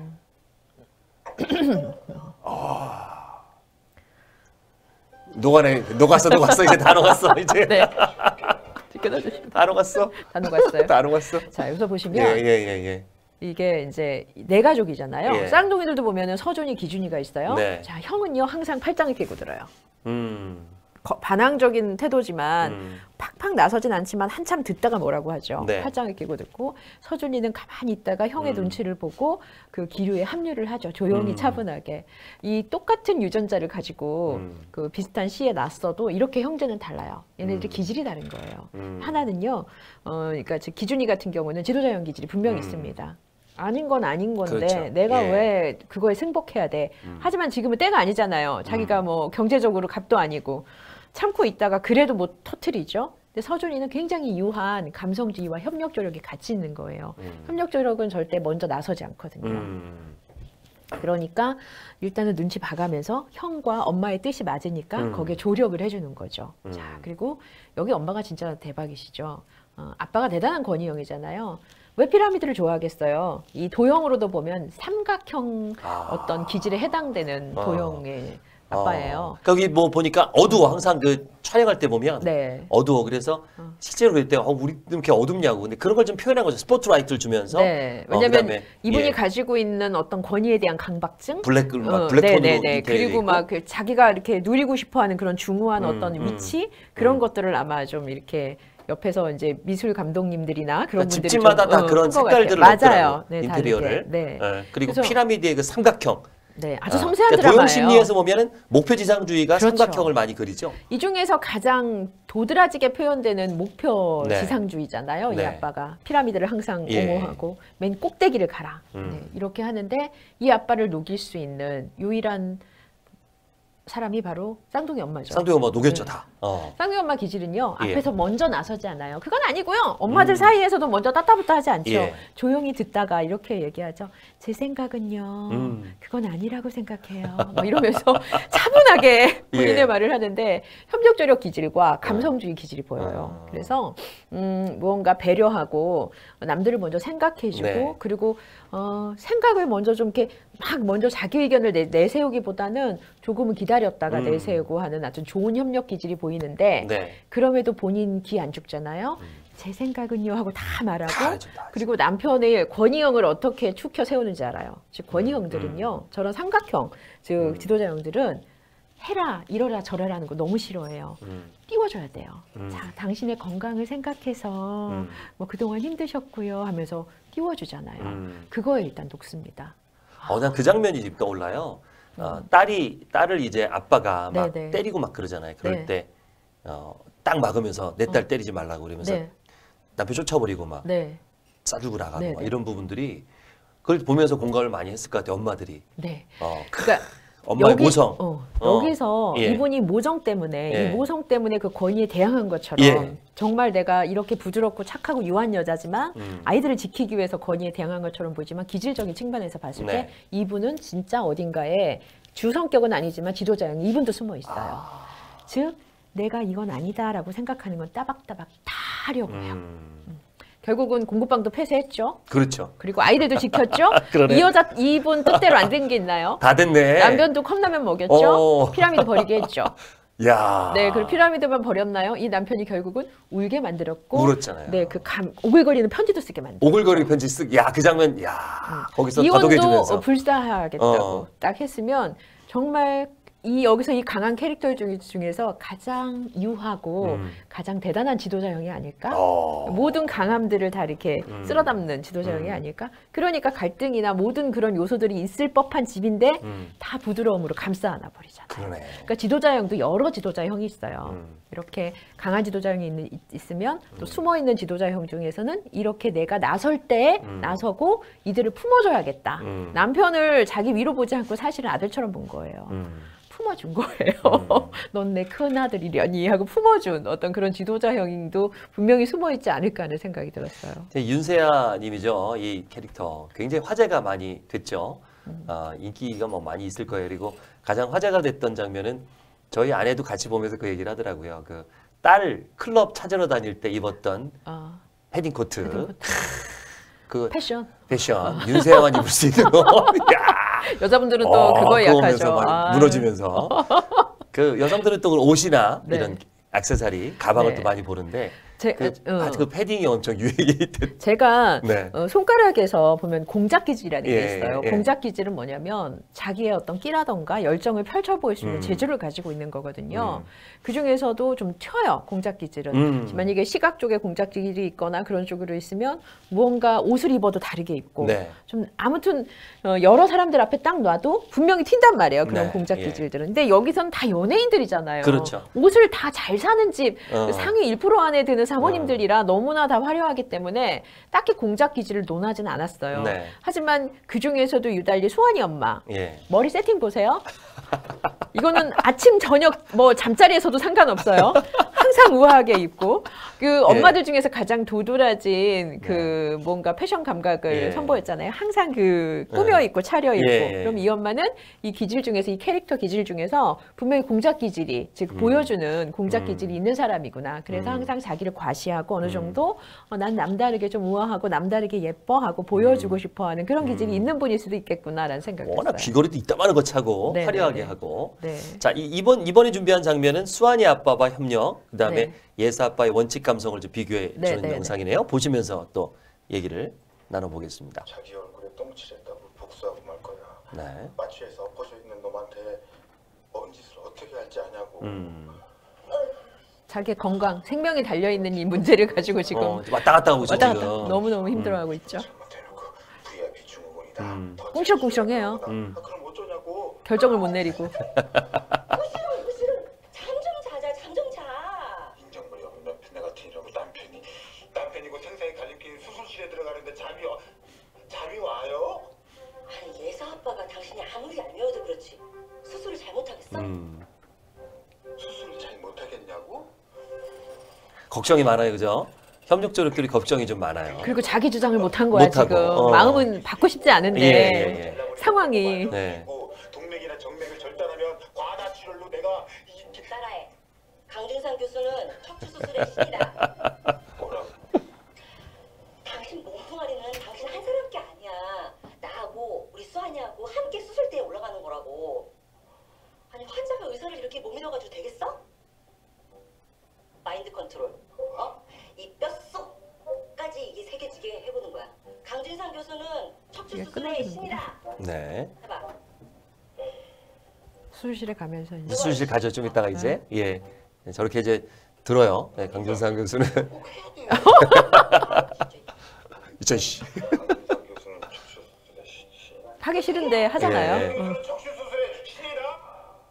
녹았어. 이제 다 녹았어. 이제 네. 끊어주시면 다 녹았어. 다 녹았어요. 다 녹았어. 자, 여기서 보시면 예. 이게 이제 네 가족이잖아요. 예. 쌍둥이들도 보면은 서준이, 기준이가 있어요. 네. 자, 형은요 항상 팔짱을 끼고 들어요. 음. 반항적인 태도지만 팍팍 나서진 않지만 한참 듣다가 뭐라고 하죠. 네. 팔짱을 끼고 듣고 서준이는 가만히 있다가 형의 눈치를 보고 그 기류에 합류를 하죠. 조용히 차분하게. 이 똑같은 유전자를 가지고 그 비슷한 시에 났어도 이렇게 형제는 달라요. 얘네들이 기질이 다른 거예요. 하나는요. 그러니까 기준이 같은 경우는 지도자형 기질이 분명히 있습니다. 아닌 건 아닌 건데 그렇죠. 내가 예. 왜 그거에 승복해야 돼. 하지만 지금은 때가 아니잖아요. 자기가 뭐 경제적으로 갑도 아니고 참고 있다가 그래도 뭐 터트리죠. 근데 서준이는 굉장히 유한 감성주의와 협력조력이 같이 있는 거예요. 협력조력은 절대 먼저 나서지 않거든요. 그러니까 일단은 눈치 봐가면서 형과 엄마의 뜻이 맞으니까 거기에 조력을 해주는 거죠. 자, 그리고 여기 엄마가 진짜 대박이시죠. 아빠가 대단한 권위형이잖아요. 왜 피라미드를 좋아하겠어요? 이 도형으로도 보면 삼각형 어떤 기질에 해당되는 도형의 아빠예요. 거기 뭐 보니까 어두워. 항상 그 촬영할 때 보면 네. 어두워. 그래서 실제로 그럴 때 우리 이렇게 어둡냐고. 근데 그런 걸 좀 표현한 거죠. 스포트라이트를 주면서. 네. 왜냐면 그다음에, 이분이 예. 가지고 있는 어떤 권위에 대한 강박증, 블랙톤으로 네네네. 그리고 막 그 자기가 이렇게 누리고 싶어하는 그런 중후한 어떤 위치 그런 것들을 아마 좀 이렇게 옆에서 이제 미술 감독님들이나 그런 그러니까 분들이 집집마다 좀, 다 그런 한것 색깔들을 같아요. 넣더라고요. 맞아요. 네, 인테리어를. 다르게. 네. 예, 그리고 그래서- 피라미드의 그 삼각형. 네, 아주 섬세한 그러니까 드라마예요. 도형심리에서 보면은 목표지상주의가 그렇죠. 삼각형을 많이 그리죠. 이 중에서 가장 도드라지게 표현되는 목표 네. 지상주의잖아요. 네. 이 아빠가 피라미드를 항상 예. 옹호하고 맨 꼭대기를 가라. 네, 이렇게 하는데 이 아빠를 녹일 수 있는 유일한 사람이 바로 쌍둥이 엄마죠. 쌍둥이 엄마 녹였죠 네. 다. 쌍둥이 엄마 기질은요. 예. 앞에서 먼저 나서지 않아요. 그건 아니고요. 엄마들 사이에서도 먼저 따따붙다 하지 않죠. 예. 조용히 듣다가 이렇게 얘기하죠. 제 생각은요. 그건 아니라고 생각해요. 뭐 이러면서 차분하게 본인의 예. 말을 하는데 협력조력 기질과 감성주의 기질이 보여요. 그래서 무언가 배려하고 남들을 먼저 생각해주고 네. 그리고 생각을 먼저 좀 이렇게 막 먼저 자기 의견을 내세우기보다는 조금은 기다렸다가 내세우고 하는 아주 좋은 협력 기질이 보이는데 네. 그럼에도 본인 기 안 죽잖아요. 제 생각은요 하고 다 말하고 다 알죠, 다 알죠. 그리고 남편의 권위형을 어떻게 축혀 세우는지 알아요. 즉 권위형들은요. 저런 삼각형 즉 지도자형들은 해라 이러라 저러라 하는 거 너무 싫어해요. 띄워줘야 돼요. 자, 당신의 건강을 생각해서 뭐 그동안 힘드셨고요 하면서 띄워주잖아요. 그거에 일단 녹습니다. 난 그 장면이 지금 떠올라요. 딸을 이제 아빠가 막 네네. 때리고 막 그러잖아요. 그럴 네. 때 딱 막으면서 내 딸 때리지 말라고 그러면서 네. 남편 쫓아버리고 막 네. 싸들고 나가고 네, 막 네. 이런 부분들이 그걸 보면서 공감을 많이 했을 것 같아요. 엄마들이. 네. 어, 그러니까 엄마의 모성. 여기서 예. 이분이 모성 때문에 예. 이 모성 때문에 그 권위에 대항한 것처럼 예. 정말 내가 이렇게 부드럽고 착하고 유한 여자지만 아이들을 지키기 위해서 권위에 대항한 것처럼 보이지만 기질적인 측면에서 봤을 네. 때 이분은 진짜 어딘가에 주 성격은 아니지만 지도자형 이분도 숨어 있어요. 즉 내가 이건 아니다라고 생각하는 건 따박따박 다 하려고 해요. 결국은 공부방도 폐쇄했죠. 그렇죠. 그리고 아이들도 지켰죠. 그러네. 이분 뜻대로 안 된 게 있나요? 다 됐네. 남편도 컵라면 먹였죠. 어. 피라미드 버리게 했죠. 야. 네, 그 피라미드만 버렸나요? 이 남편이 결국은 울게 만들었고, 울었잖아요. 네, 그 오글거리는 편지도 쓰게 만들었고, 오글거리는 편지 쓰기. 야, 그 장면. 야. 거기서 다독여 이혼도 주면서. 불사하겠다고 딱 했으면 정말 여기서 이 강한 캐릭터 중에서 가장 유하고 가장 대단한 지도자형이 아닐까? 모든 강함들을 다 이렇게 쓸어담는 지도자형이 아닐까? 그러니까 갈등이나 모든 그런 요소들이 있을 법한 집인데 다 부드러움으로 감싸 안아 버리잖아요. 그러네. 그러니까 지도자형도 여러 지도자형이 있어요. 이렇게 강한 지도자형이 있으면 또 숨어있는 지도자형 중에서는 이렇게 내가 나설 때 나서고 이들을 품어줘야겠다. 남편을 자기 위로 보지 않고 사실은 아들처럼 본 거예요. 품어준 거예요. 넌 내 큰아들이려니 하고 품어준 어떤 그런 지도자형도 분명히 숨어있지 않을까 하는 생각이 들었어요. 윤세아 님이죠. 이 캐릭터. 굉장히 화제가 많이 됐죠. 인기가 뭐 많이 있을 거예요. 그리고 가장 화제가 됐던 장면은 저희 아내도 같이 보면서 그 얘기를 하더라고요. 그 딸 클럽 찾으러 다닐 때 입었던 패딩 코트. 그 패션. 윤세아만 입을 수 있는 거. 야. 여자분들은 또 그거에 그거 보면서 약하죠. 막 무너지면서. 그 여성들은 또 옷이나 네. 이런 액세서리, 가방을 네. 또 많이 보는데 그 그 패딩이 엄청 유행이 됐. 제가 네. 손가락에서 보면 공작 기질이라는 게 예, 있어요. 예. 공작 기질은 뭐냐면 자기의 어떤 끼라던가 열정을 펼쳐 보일 수 있는 재주를 가지고 있는 거거든요. 그 중에서도 좀 튀어요. 공작 기질은. 만약에 시각 쪽에 공작 기질이 있거나 그런 쪽으로 있으면 무언가 옷을 입어도 다르게 입고 네. 좀 아무튼 여러 사람들 앞에 딱 놔도 분명히 튄단 말이에요. 그런 네, 공작 예. 기질들은. 근데 여기서는 다 연예인들이잖아요. 그렇죠. 옷을 다 잘 사는 집 어. 상위 1% 안에 드는 사모님들이라 너무나 다 화려하기 때문에 딱히 공작 기질을 논하지는 않았어요. 네. 하지만 그 중에서도 유달리 소환이 엄마 예. 머리 세팅 보세요. 이거는 아침 저녁 뭐 잠자리에서도 상관없어요. 항상 우아하게 입고 그 엄마들 중에서 가장 도드라진 그 뭔가 패션 감각을 예. 선보였잖아요. 항상 그 꾸며 입고 차려 입고. 예. 그럼 이 엄마는 이 기질 중에서 이 캐릭터 기질 중에서 분명히 공작 기질이 즉 보여주는 공작 기질이 있는 사람이구나. 그래서 항상 자기를 과시하고 어느 정도 난 남다르게 좀 우아하고 남다르게 예뻐하고 보여주고 싶어하는 그런 기질이 있는 분일 수도 있겠구나라는 생각이 워낙 들었어요. 귀걸이도 이따만한 거 차고 네, 화려하게 네, 네. 하고. 네. 자, 이번에 준비한 장면은 수환이 아빠와 협력, 그다음에 네. 예사 아빠의 원칙 감성을 좀 비교해 네, 주는 네, 네. 영상이네요. 보시면서 또 얘기를 나눠보겠습니다. 자기 얼굴에 똥칠했다고 복수하고 말 거야. 네. 마취해서 엎어져 있는 놈한테 뭔 짓을 어떻게 할지 아냐고. 자기의 건강, 생명이 달려있는 이 문제를 가지고 지금 왔다 갔다 하고 있어 왔다 지금. 갔다 너무너무 힘들어하고 있죠. 잘못해놓고 VIP 증후군이다. 더 꿍시렁꿍시렁해요. 그럼 어쩌냐고. 결정을 못 내리고. 무슨 잠 좀 자자 잠 좀 자. 인정물이 없는 남편 같은 이라고 남편이고 생사에 갈리낀 수술실에 들어가는데 잠이 와요? 아니 예사 아빠가 당신이 아무리 알면도 그렇지 수술을 잘못하겠어? 수술을 잘 못하겠냐고? 걱정이 많아요, 그죠? 협력 조력들이 걱정이 좀 많아요. 그리고 자기 주장을 못한 거야 못하고, 지금. 마음은 받고 싶지 않은데 예. 상황이. 네. 동맥이나 정맥을 절단하면 과다출혈로 내가 따라해. 강준상 교수는 척추 수술의 신이다. 뭐라고? 당신 몸뚱아리는 당신 한 사람 게 아니야. 나하고 우리 수환이하고 함께 수술대에 올라가는 거라고. 아니 환자가 의사를 이렇게 못 믿어가지고 되겠어? 마인드 컨트롤. 이 뼛속까지 이게 새겨지게 해보는 거야. 강준상 교수는 척추 이게 수술의 끝나는 신이다. 네. 해봐. 수술실에 가면서 이제 수술실 가죠 좀 이따가 이제 예 저렇게 이제 들어요. 네, 강준상 교수는 꼭 해야 돼요. 이천씨. 강준상 교수는 척추 수술의 신. 하기 싫은데 하잖아요. 예. 응. 척추 수술의 신이다.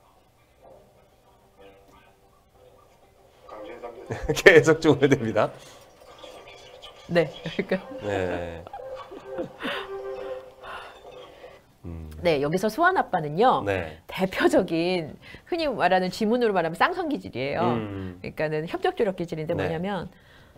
강준상 교수. 계속 중얼됩니다. 네. 그러니까 네. 네, 여기서 수환 아빠는요. 네. 대표적인 흔히 말하는 지문으로 말하면 쌍성 기질이에요. 그러니까는 협력조력 기질인데 네. 뭐냐면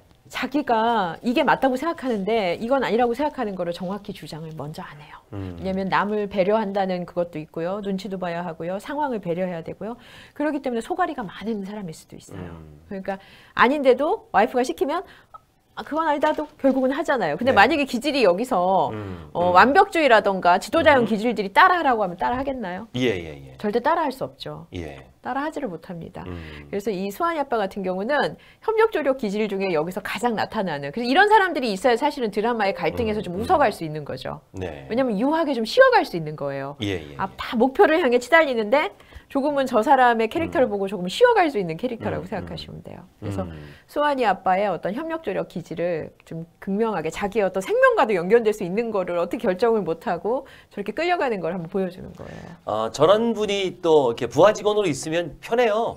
자기가 이게 맞다고 생각하는데 이건 아니라고 생각하는 거를 정확히 주장을 먼저 안 해요. 왜냐하면 남을 배려한다는 그것도 있고요. 눈치도 봐야 하고요. 상황을 배려해야 되고요. 그렇기 때문에 소가리가 많은 사람일 수도 있어요. 그러니까 아닌데도 와이프가 시키면 그건 아니다도 결국은 하잖아요. 근데 네. 만약에 기질이 여기서 완벽주의라던가 지도자형 기질들이 따라하라고 하면 따라하겠나요? 예. 절대 따라할 수 없죠. 예. 따라하지를 못합니다. 그래서 이 수환이 아빠 같은 경우는 협력조력 기질 중에 여기서 가장 나타나는 그래서 이런 사람들이 있어야 사실은 드라마의 갈등에서 좀 웃어갈 수 있는 거죠. 네. 왜냐하면 유하게 좀 쉬어갈 수 있는 거예요. 예. 다 목표를 향해 치달리는데 조금은 저 사람의 캐릭터를 보고 조금 쉬어갈 수 있는 캐릭터라고 생각하시면 돼요. 그래서 수환이 아빠의 어떤 협력조력 기질을 좀 극명하게 자기의 어떤 생명과도 연결될 수 있는 거를 어떻게 결정을 못하고 저렇게 끌려가는 걸 한번 보여주는 거예요. 저런 분이 또 이렇게 부하 직원으로 있으면 편해요.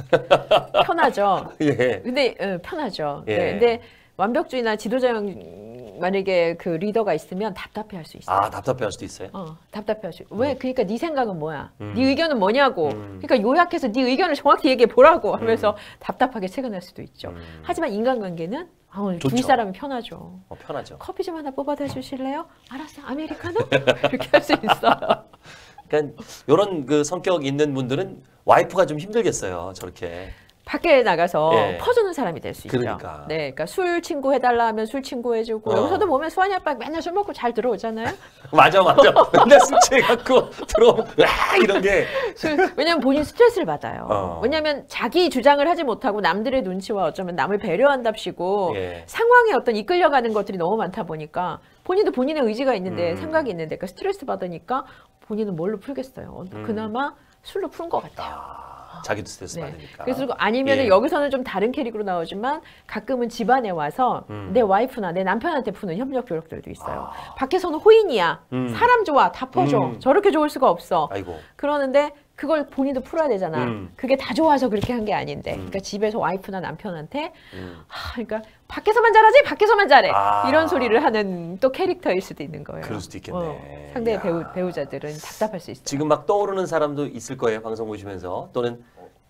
편하죠. 예. 근데 편하죠. 예. 네, 근데 완벽주의나 지도자형 만약에 그 리더가 있으면 답답해할 수 있어요. 답답해할 수도 있어요. 답답해할 수. 왜? 그러니까 네 생각은 뭐야? 네 의견은 뭐냐고. 그러니까 요약해서 네 의견을 정확히 얘기해 보라고 하면서 답답하게 퇴근할 수도 있죠. 하지만 인간관계는 좋죠. 주위 사람이 편하죠. 편하죠. 커피 좀 하나 뽑아다 주실래요? 알았어. 아메리카노? 이렇게 할 수 있어요. 그러니까 이런 그 성격 있는 분들은 와이프가 좀 힘들겠어요. 저렇게. 밖에 나가서 예. 퍼주는 사람이 될 수 있죠. 그러니까. 네, 그러니까 술 친구 해달라 하면 술 친구 해주고 여기서도 보면 수환이 아빠 맨날 술 먹고 잘 들어오잖아요. 맞아. 맨날 술 취해갖고 들어오면 이런 게. 왜냐하면 본인 스트레스를 받아요. 왜냐하면 자기 주장을 하지 못하고 남들의 눈치와 어쩌면 남을 배려한답시고 예. 상황에 어떤 이끌려가는 것들이 너무 많다 보니까 본인도 본인의 의지가 있는데 생각이 있는데 그러니까 스트레스 받으니까 본인은 뭘로 풀겠어요. 그나마 술로 푸는 것 같아요. 자기도 스트레스 네. 받으니까. 그래서 아니면은 예. 여기서는 좀 다른 캐릭으로 나오지만 가끔은 집안에 와서 내 와이프나 내 남편한테 푸는 협력 조력들도 있어요. 밖에서는 호인이야. 사람 좋아. 다 퍼줘. 저렇게 좋을 수가 없어. 아이고. 그러는데 그걸 본인도 풀어야 되잖아. 그게 다 좋아서 그렇게 한 게 아닌데. 그러니까 집에서 와이프나 남편한테 그러니까 밖에서만 잘하지 밖에서만 잘해. 이런 소리를 하는 또 캐릭터일 수도 있는 거예요. 그럴 수도 있겠네. 상대의 배우자들은 답답할 수 있어요. 지금 막 떠오르는 사람도 있을 거예요. 방송 보시면서. 또는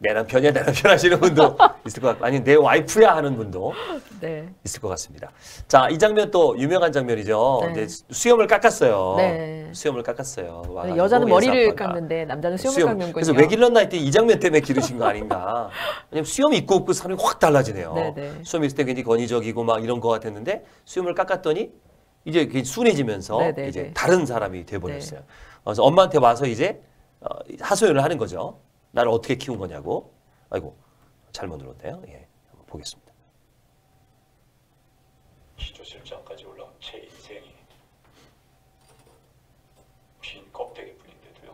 내 남편이야, 내 남편 하시는 분도 있을 것 같고, 아니 내 와이프야 하는 분도 네. 있을 것 같습니다. 자, 이 장면 또 유명한 장면이죠. 네. 이제 수염을 깎았어요. 네. 수염을 깎았어요. 와가지고 여자는 머리를 예사 아빠가. 깎는데 남자는 수염을 수염. 깎는군요. 그래서 왜 길렀나 했더니 이 장면 때문에 기르신 거 아닌가. 왜냐면 수염이 있고 없고 사람이 확 달라지네요. 네네. 수염이 있을 때 굉장히 건의적이고 막 이런 거 같았는데 수염을 깎았더니 이제 그게 순해지면서 네네네. 이제 다른 사람이 돼버렸어요. 그래서 엄마한테 와서 이제 하소연을 하는 거죠. 나를 어떻게 키운 거냐고. 아이고 잘못 눌렀네요. 예, 한번 보겠습니다. 기조실장까지 올라온 제 인생이 빈 껍데기뿐인데도요.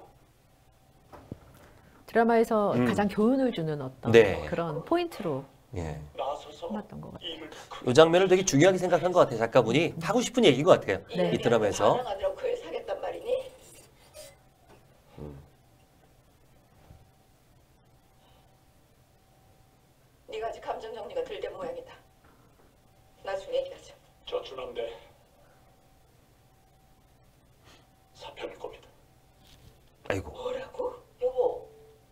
드라마에서 가장 교훈을 주는 어떤 네. 그런 포인트로 예. 나서서 삼았던 것 같아요. 일을 더 크게 이 장면을 되게 중요하게 생각한 것 같아요. 작가분이 하고 싶은 얘기인 것 같아요. 네. 이 드라마에서. 사랑하느라 그 애 사겠단 말이니? 네가 아직 감정 정리가 덜 된 모양이다. 나중에 얘기하자. 저 준한데 사표낼 겁니다. 아이고. 뭐라고? 여보.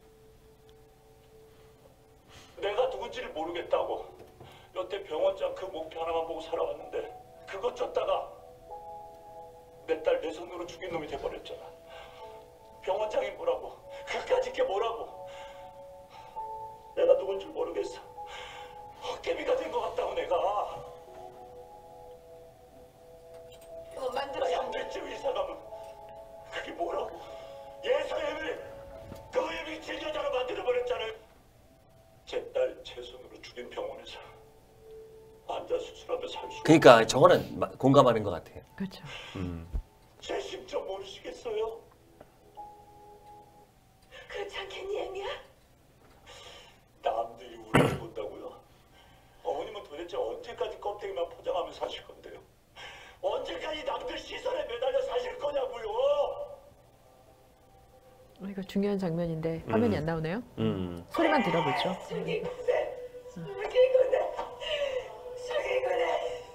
내가 누군지를 모르겠다고. 여태 병원장 그 목표 하나만 보고 살아왔는데 그것 쫓다가 내 딸 내 손으로 죽인 놈이 돼버렸잖아. 병원장이 뭐라고? 그까짓 게 뭐라고? 내가 누군지 모르겠어. 헛개비가 된 것 같다고 내가. 뭐 만들어야 양대째 의사가면 그게 뭐라고? 예서예비 그 예비 진여자로 만들어버렸잖아요. 제 딸 제 손으로 죽인 병원에서 환자 수술하며 살 수. 그러니까 저거는 공감하는 것 같아요. 그렇죠. 제 심정 모르시겠어요? 그렇지 않겠니, 애미야? 남들이 우리를 본다고요? 어머님은 도대체 언제까지 껍데기만 포장하며 사실 건데요? 언제까지 남들 시선에 매달려 사실 거냐고요? 이거 중요한 장면인데 화면이 안 나오네요. 소리만 들어보죠. 죽이구네. 죽이구네. 죽이구네.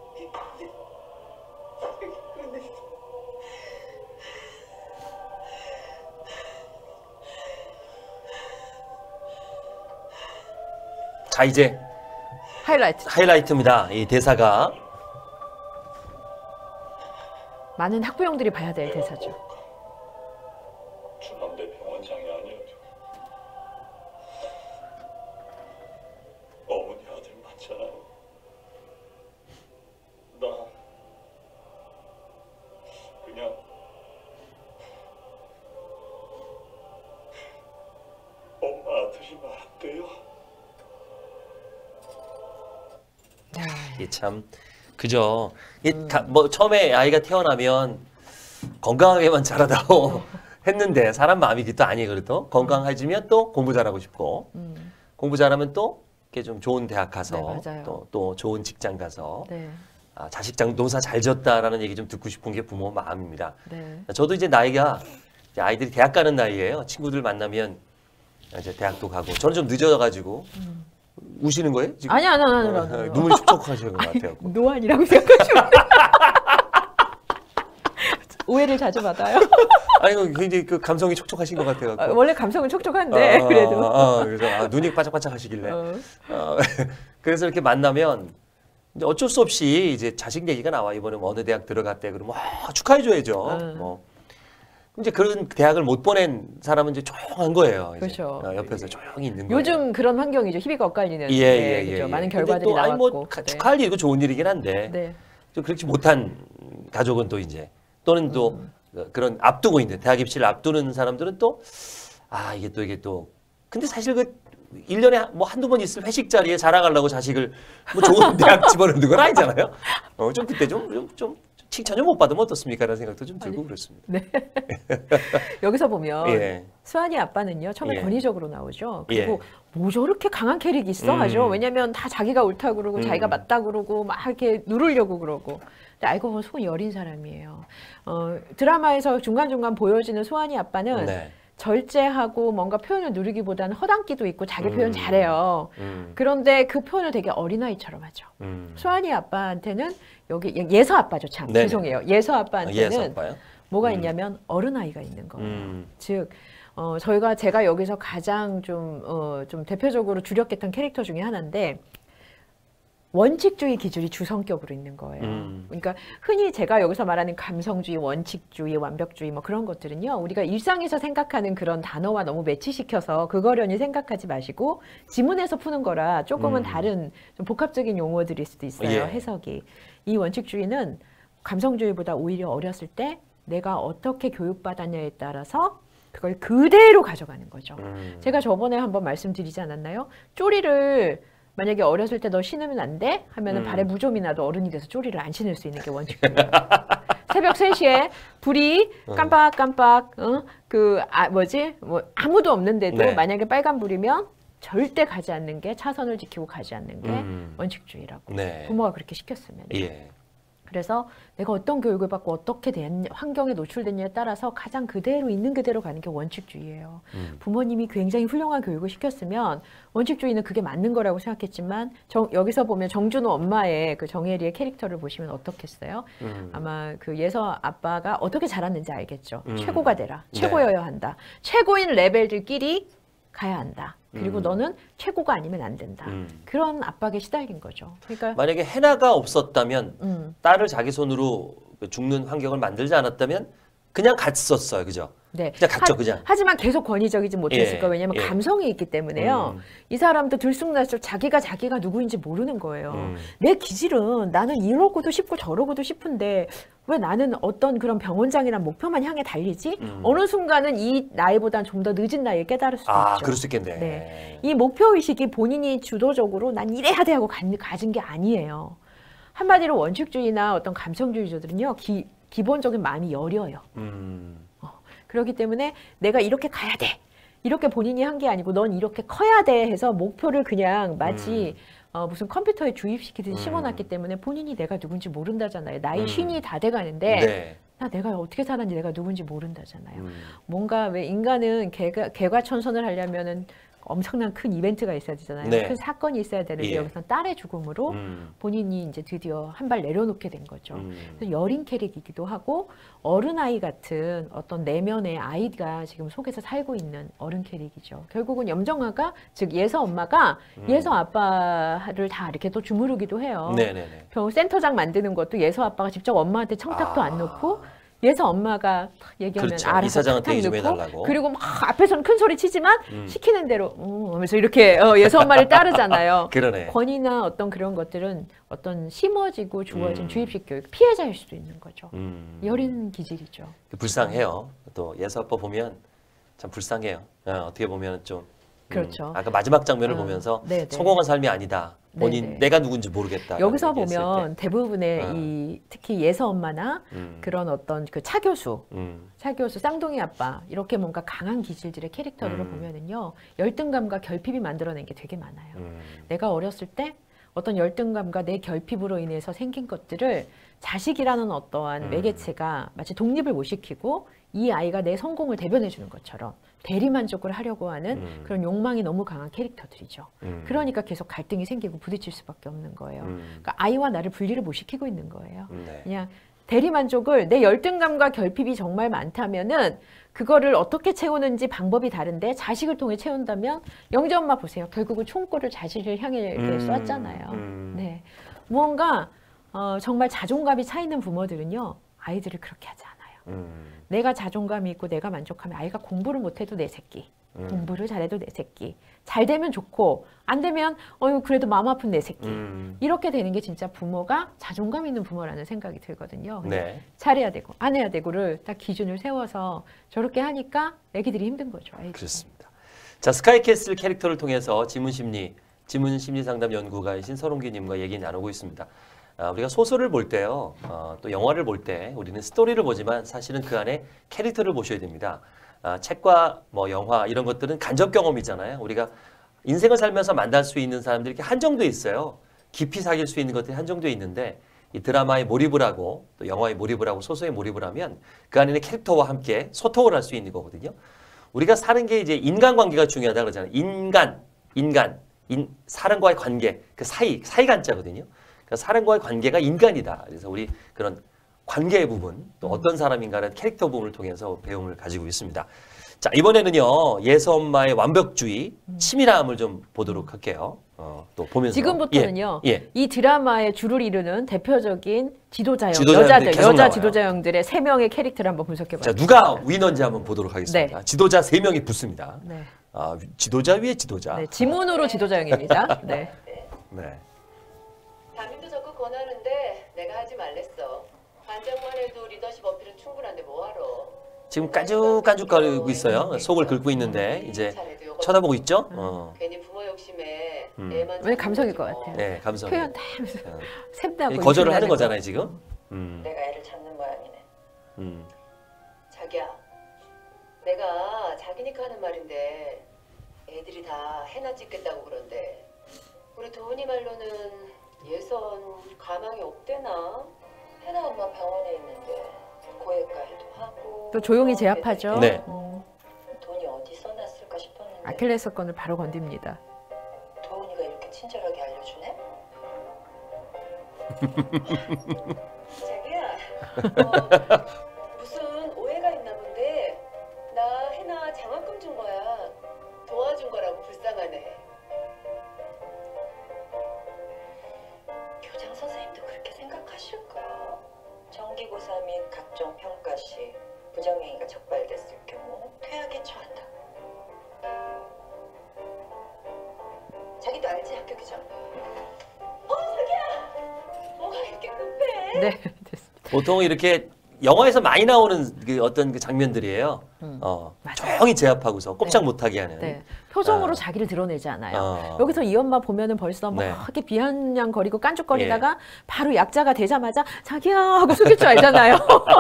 죽이구네. 자, 이제 하이라이트. 하이라이트입니다. 이 대사가. 많은 학부형들이 봐야 될 대사죠. 준남대 병원장이 아니어도 어머니 아들 맞잖아요. 나 그냥 엄마 아들이면 안 돼요? 이게 참 그죠. 뭐 처음에 아이가 태어나면 건강하게만 자라다오 했는데 사람 마음이 그게 또 아니에요. 그래도 건강해지면 또 공부 잘하고 싶고 공부 잘하면 또 이렇게 좀 좋은 대학 가서 네, 맞아요. 또 좋은 직장 가서 네. 자식 농사 잘 지었다라는 얘기 좀 듣고 싶은 게 부모 마음입니다. 네. 저도 이제 나이가 이제 아이들이 대학 가는 나이예요. 친구들 만나면 이제 대학도 가고 저는 좀 늦어가지고 우시는 거예요? 지금? 아니. 눈물이 촉촉하시는 것 같아요. 노안이라고 생각하시면 오해를 자주 받아요. 아니 굉장히 그 감성이 촉촉하신 것 같아요. 원래 감성은 촉촉한데 그래도. 그래서 눈이 반짝반짝하시길래. 어. 그래서 이렇게 만나면 이제 어쩔 수 없이 이제 자식 얘기가 나와. 이번에 뭐 어느 대학 들어갔대. 그러면 축하해줘야죠. 뭐 이제 그런 대학을 못 보낸 사람은 이제 조용한 거예요. 이제. 그렇죠. 옆에서 조용히 있는 거예요. 요즘 그런 환경이죠. 희비가 엇갈리는. 예. 그렇죠. 많은 근데 결과들이 또, 아니, 나왔고. 뭐 축하할 일이고 좋은 일이긴 한데 네. 좀 그렇지 못한 가족은 또 이제 또는 또 그런 앞두고 있는 대학 입시를 앞두는 사람들은 또 이게 또 근데 사실 그 1년에 뭐 한두 번 있을 회식 자리에 자랑하려고 자식을 뭐 좋은 대학 집어넣는 건 아니잖아요. 좀 그때 좀 칭찬 좀 못 받으면 어떻습니까? 라는 생각도 좀 들고 그렇습니다. 네. 여기서 보면 예. 수환이 아빠는요. 처음에 예. 권위적으로 나오죠. 그리고 예. 뭐 저렇게 강한 캐릭이 있어 하죠. 왜냐면 다 자기가 옳다 그러고 자기가 맞다 그러고 막 이렇게 누르려고 그러고. 근데 알고 보면 속은 여린 사람이에요. 드라마에서 중간중간 보여지는 수환이 아빠는 네. 절제하고 뭔가 표현을 누리기보다는 허당기도 있고 자기 표현 잘해요. 음. 그런데 그 표현을 되게 어린아이처럼 하죠. 수환이 아빠한테는 여기 예서 아빠죠. 참 네네. 죄송해요. 예서 아빠한테는 예서 아빠요? 뭐가 있냐면 어른아이가 있는 거예요. 즉 제가 여기서 가장 좀 대표적으로 주력했던 캐릭터 중에 하나인데 원칙주의 기질이 주성격으로 있는 거예요. 그러니까 흔히 제가 여기서 말하는 감성주의, 원칙주의, 완벽주의 뭐 그런 것들은요. 우리가 일상에서 생각하는 그런 단어와 너무 매치시켜서 그거려니 생각하지 마시고 지문에서 푸는 거라 조금은 다른 좀 복합적인 용어들일 수도 있어요. 예. 해석이. 이 원칙주의는 감성주의보다 오히려 어렸을 때 내가 어떻게 교육받았냐에 따라서 그걸 그대로 가져가는 거죠. 제가 저번에 한번 말씀드리지 않았나요? 쪼리를 만약에 어렸을 때 너 신으면 안 돼? 하면은 발에 무좀이 나도 어른이 돼서 쪼리를 안 신을 수 있는 게 원칙주의예요. 새벽 3시에 불이 깜빡깜빡 아무도 없는데도 네. 만약에 빨간불이면 절대 가지 않는 게 차선을 지키고 가지 않는 게 원칙주의라고. 네. 부모가 그렇게 시켰으면. 예. 그래서 내가 어떤 교육을 받고 어떻게 된 환경에 노출됐냐에 따라서 가장 그대로 있는 그대로 가는 게 원칙주의예요. 부모님이 굉장히 훌륭한 교육을 시켰으면 원칙주의는 그게 맞는 거라고 생각했지만 여기서 보면 정준호 엄마의 그 정혜리의 캐릭터를 보시면 어떻겠어요? 아마 그 예서 아빠가 어떻게 자랐는지 알겠죠. 최고가 되라. 네. 최고여야 한다. 최고인 레벨들끼리 가야 한다. 그리고 너는 최고가 아니면 안 된다. 그런 압박에 시달린 거죠. 그러니까 만약에 해나가 없었다면 딸을 자기 손으로 죽는 환경을 만들지 않았다면 그냥 갔었어요. 그죠? 네. 그냥 갔죠. 그냥. 하지만 계속 권위적이지 못했을 예, 거예요. 왜냐하면 예. 감성이 있기 때문에요. 이 사람도 들쑥날쑥 자기가 누구인지 모르는 거예요. 내 기질은 나는 이러고도 싶고 저러고도 싶은데 왜 나는 어떤 그런 병원장이란 목표만 향해 달리지? 어느 순간은 이 나이보단 좀 더 늦은 나이에 깨달을 수도 있죠. 그럴 수 있겠네. 네. 이 목표의식이 본인이 주도적으로 난 이래야 돼 하고 가진 게 아니에요. 한마디로 원칙주의나 어떤 감성주의자들은요. 기본적인 마음이 여려요. 그렇기 때문에 내가 이렇게 가야 돼. 이렇게 본인이 한 게 아니고 넌 이렇게 커야 돼 해서 목표를 그냥 마치 무슨 컴퓨터에 주입시키듯이 심어놨기 때문에 본인이 내가 누군지 모른다잖아요. 나이 50이 다 돼가는데 네. 내가 어떻게 살았는지 내가 누군지 모른다잖아요. 뭔가 왜 인간은 개과천선을 하려면은 엄청난 큰 이벤트가 있어야 되잖아요. 네. 큰 사건이 있어야 되는데 예. 여기서는 딸의 죽음으로 본인이 이제 드디어 한 발 내려놓게 된 거죠. 그래서 여린 캐릭이기도 하고 어른아이 같은 어떤 내면의 아이가 지금 속에서 살고 있는 어른 캐릭이죠. 결국은 염정아가 즉 예서 엄마가 예서 아빠를 다 이렇게 또 주무르기도 해요. 네네네. 센터장 만드는 것도 예서 아빠가 직접 엄마한테 청탁도 안 놓고 예서 엄마가 얘기하면 그렇죠. 알아서 이사장한테 얘기 좀 탁탁 넣고 해달라고. 그리고 막 앞에서는 큰 소리 치지만 시키는 대로 하면서 이렇게 예서 엄마를 따르잖아요. 그러네. 권위나 어떤 그런 것들은 어떤 심어지고 주어진 주입식 교육 피해자일 수도 있는 거죠. 여린 기질이죠. 불쌍해요. 또 예서 아빠 보면 참 불쌍해요. 어떻게 보면 좀 그렇죠. 아까 마지막 장면을 보면서 네네. 성공한 삶이 아니다. 본인 네네. 내가 누군지 모르겠다. 여기서 보면 대부분의 특히 예서 엄마나 그런 어떤 그 차 교수 쌍둥이 아빠 이렇게 뭔가 강한 기질들의 캐릭터들을 보면은요 열등감과 결핍이 만들어낸 게 되게 많아요. 내가 어렸을 때 어떤 열등감과 내 결핍으로 인해서 생긴 것들을 자식이라는 어떠한 매개체가 마치 독립을 못 시키고 이 아이가 내 성공을 대변해 주는 것처럼 대리만족을 하려고 하는 그런 욕망이 너무 강한 캐릭터들이죠. 그러니까 계속 갈등이 생기고 부딪힐 수밖에 없는 거예요. 그러니까 아이와 나를 분리를 못 시키고 있는 거예요. 네. 그냥 대리만족을 내 열등감과 결핍이 정말 많다면은 그거를 어떻게 채우는지 방법이 다른데 자식을 통해 채운다면 영재 엄마 보세요. 결국은 총구를 자식을 향해 이렇게 쐈잖아요. 네, 무언가 정말 자존감이 차 있는 부모들은요 아이들을 그렇게 하지 않아요. 내가 자존감이 있고 내가 만족하면 아이가 공부를 못해도 내 새끼, 공부를 잘해도 내 새끼, 잘 되면 좋고 안 되면 그래도 마음 아픈 내 새끼 이렇게 되는 게 진짜 부모가 자존감 있는 부모라는 생각이 들거든요. 네. 잘해야 되고 안 해야 되고를 딱 기준을 세워서 저렇게 하니까 애기들이 힘든 거죠. 아이들이. 그렇습니다. 자, 스카이캐슬 캐릭터를 통해서 지문심리 상담 연구가이신 서롱기님과 얘기 나누고 있습니다. 우리가 소설을 볼 때요, 또 영화를 볼 때 우리는 스토리를 보지만 사실은 그 안에 캐릭터를 보셔야 됩니다. 책과 뭐 영화 이런 것들은 간접 경험이잖아요. 우리가 인생을 살면서 만날 수 있는 사람들이 이렇게 한정돼 있어요. 깊이 사귈 수 있는 것들이 한정돼 있는데 이 드라마에 몰입을 하고 또 영화에 몰입을 하고 소설에 몰입을 하면 그 안에 있는 캐릭터와 함께 소통을 할 수 있는 거거든요. 우리가 사는 게 이제 인간관계가 중요하다 그러잖아요. 사람과의 관계, 그 사이간자거든요. 그러니까 사람과의 관계가 인간이다. 그래서 우리 그런 관계의 부분, 또 어떤 사람인가라는 캐릭터 부분을 통해서 배움을 가지고 있습니다. 자, 이번에는요. 예서 엄마의 완벽주의, 치밀함을 좀 보도록 할게요. 또 보면서. 지금부터는요. 예. 이 드라마의 주를 이루는 대표적인 지도자형, 지도자형들이 계속 여자 나와요. 지도자형들의 3명의 캐릭터를 한번 분석해 봐요. 자, 누가 위너인지 한번 보도록 하겠습니다. 네. 지도자 3명이 붙습니다. 네. 지도자 위에 지도자. 네, 지문으로 지도자형입니다. 네. 네. 담임도 적극 권하는데 내가 하지 말랬어. 반장만 해도 리더십 어필은 충분한데 뭐하러. 지금 깐죽깐죽거리고 있어요. 속을 긁고 있는데 이제 쳐다보고 있죠? 괜히 부모 욕심에 음. 애만 왜 감성일 것 같아요. 네, 감성. 표현 다 하면서 샘나고 거절을 하는 거. 거잖아요, 지금. 내가 애를 잡는 모양이네. 자기야, 내가 자기니까 하는 말인데 애들이 다 해나 찍겠다고 그런데 우리 도훈이 말로는 예선 가망이 없대나? 해나 엄마 병원에 있는데 고액가에도 하고 또 조용히 제압하죠. 네. 돈이 어디 써놨을까 싶었는데 아킬레스건을 바로 건듭니다. 도훈이가 이렇게 친절하게 알려주네? 자기야, 무슨 오해가 있나 본데 나 해나 장학금 준 거야. 도와준 거라고 불쌍하네. 교장 선생님도 그렇게 생각하실까? 정기고사 및 각종 평가 시 부정행위가 적발됐을 경우 퇴학에 처한다. 자기도 알지 학교 규정? 자기야, 뭐가 이렇게 급해? 네, 됐습니다. 보통 이렇게 영화에서 많이 나오는 그 어떤 그 장면들이에요. 맞아요. 조용히 제압하고서 꼼짝 못하게 하는. 네. 표정으로 아. 자기를 드러내지 않아요. 어. 여기서 이 엄마 보면은 벌써 막 네. 이렇게 비아냥거리고 깐죽거리다가 바로 약자가 되자마자 자기야 하고 속일 줄 알잖아요.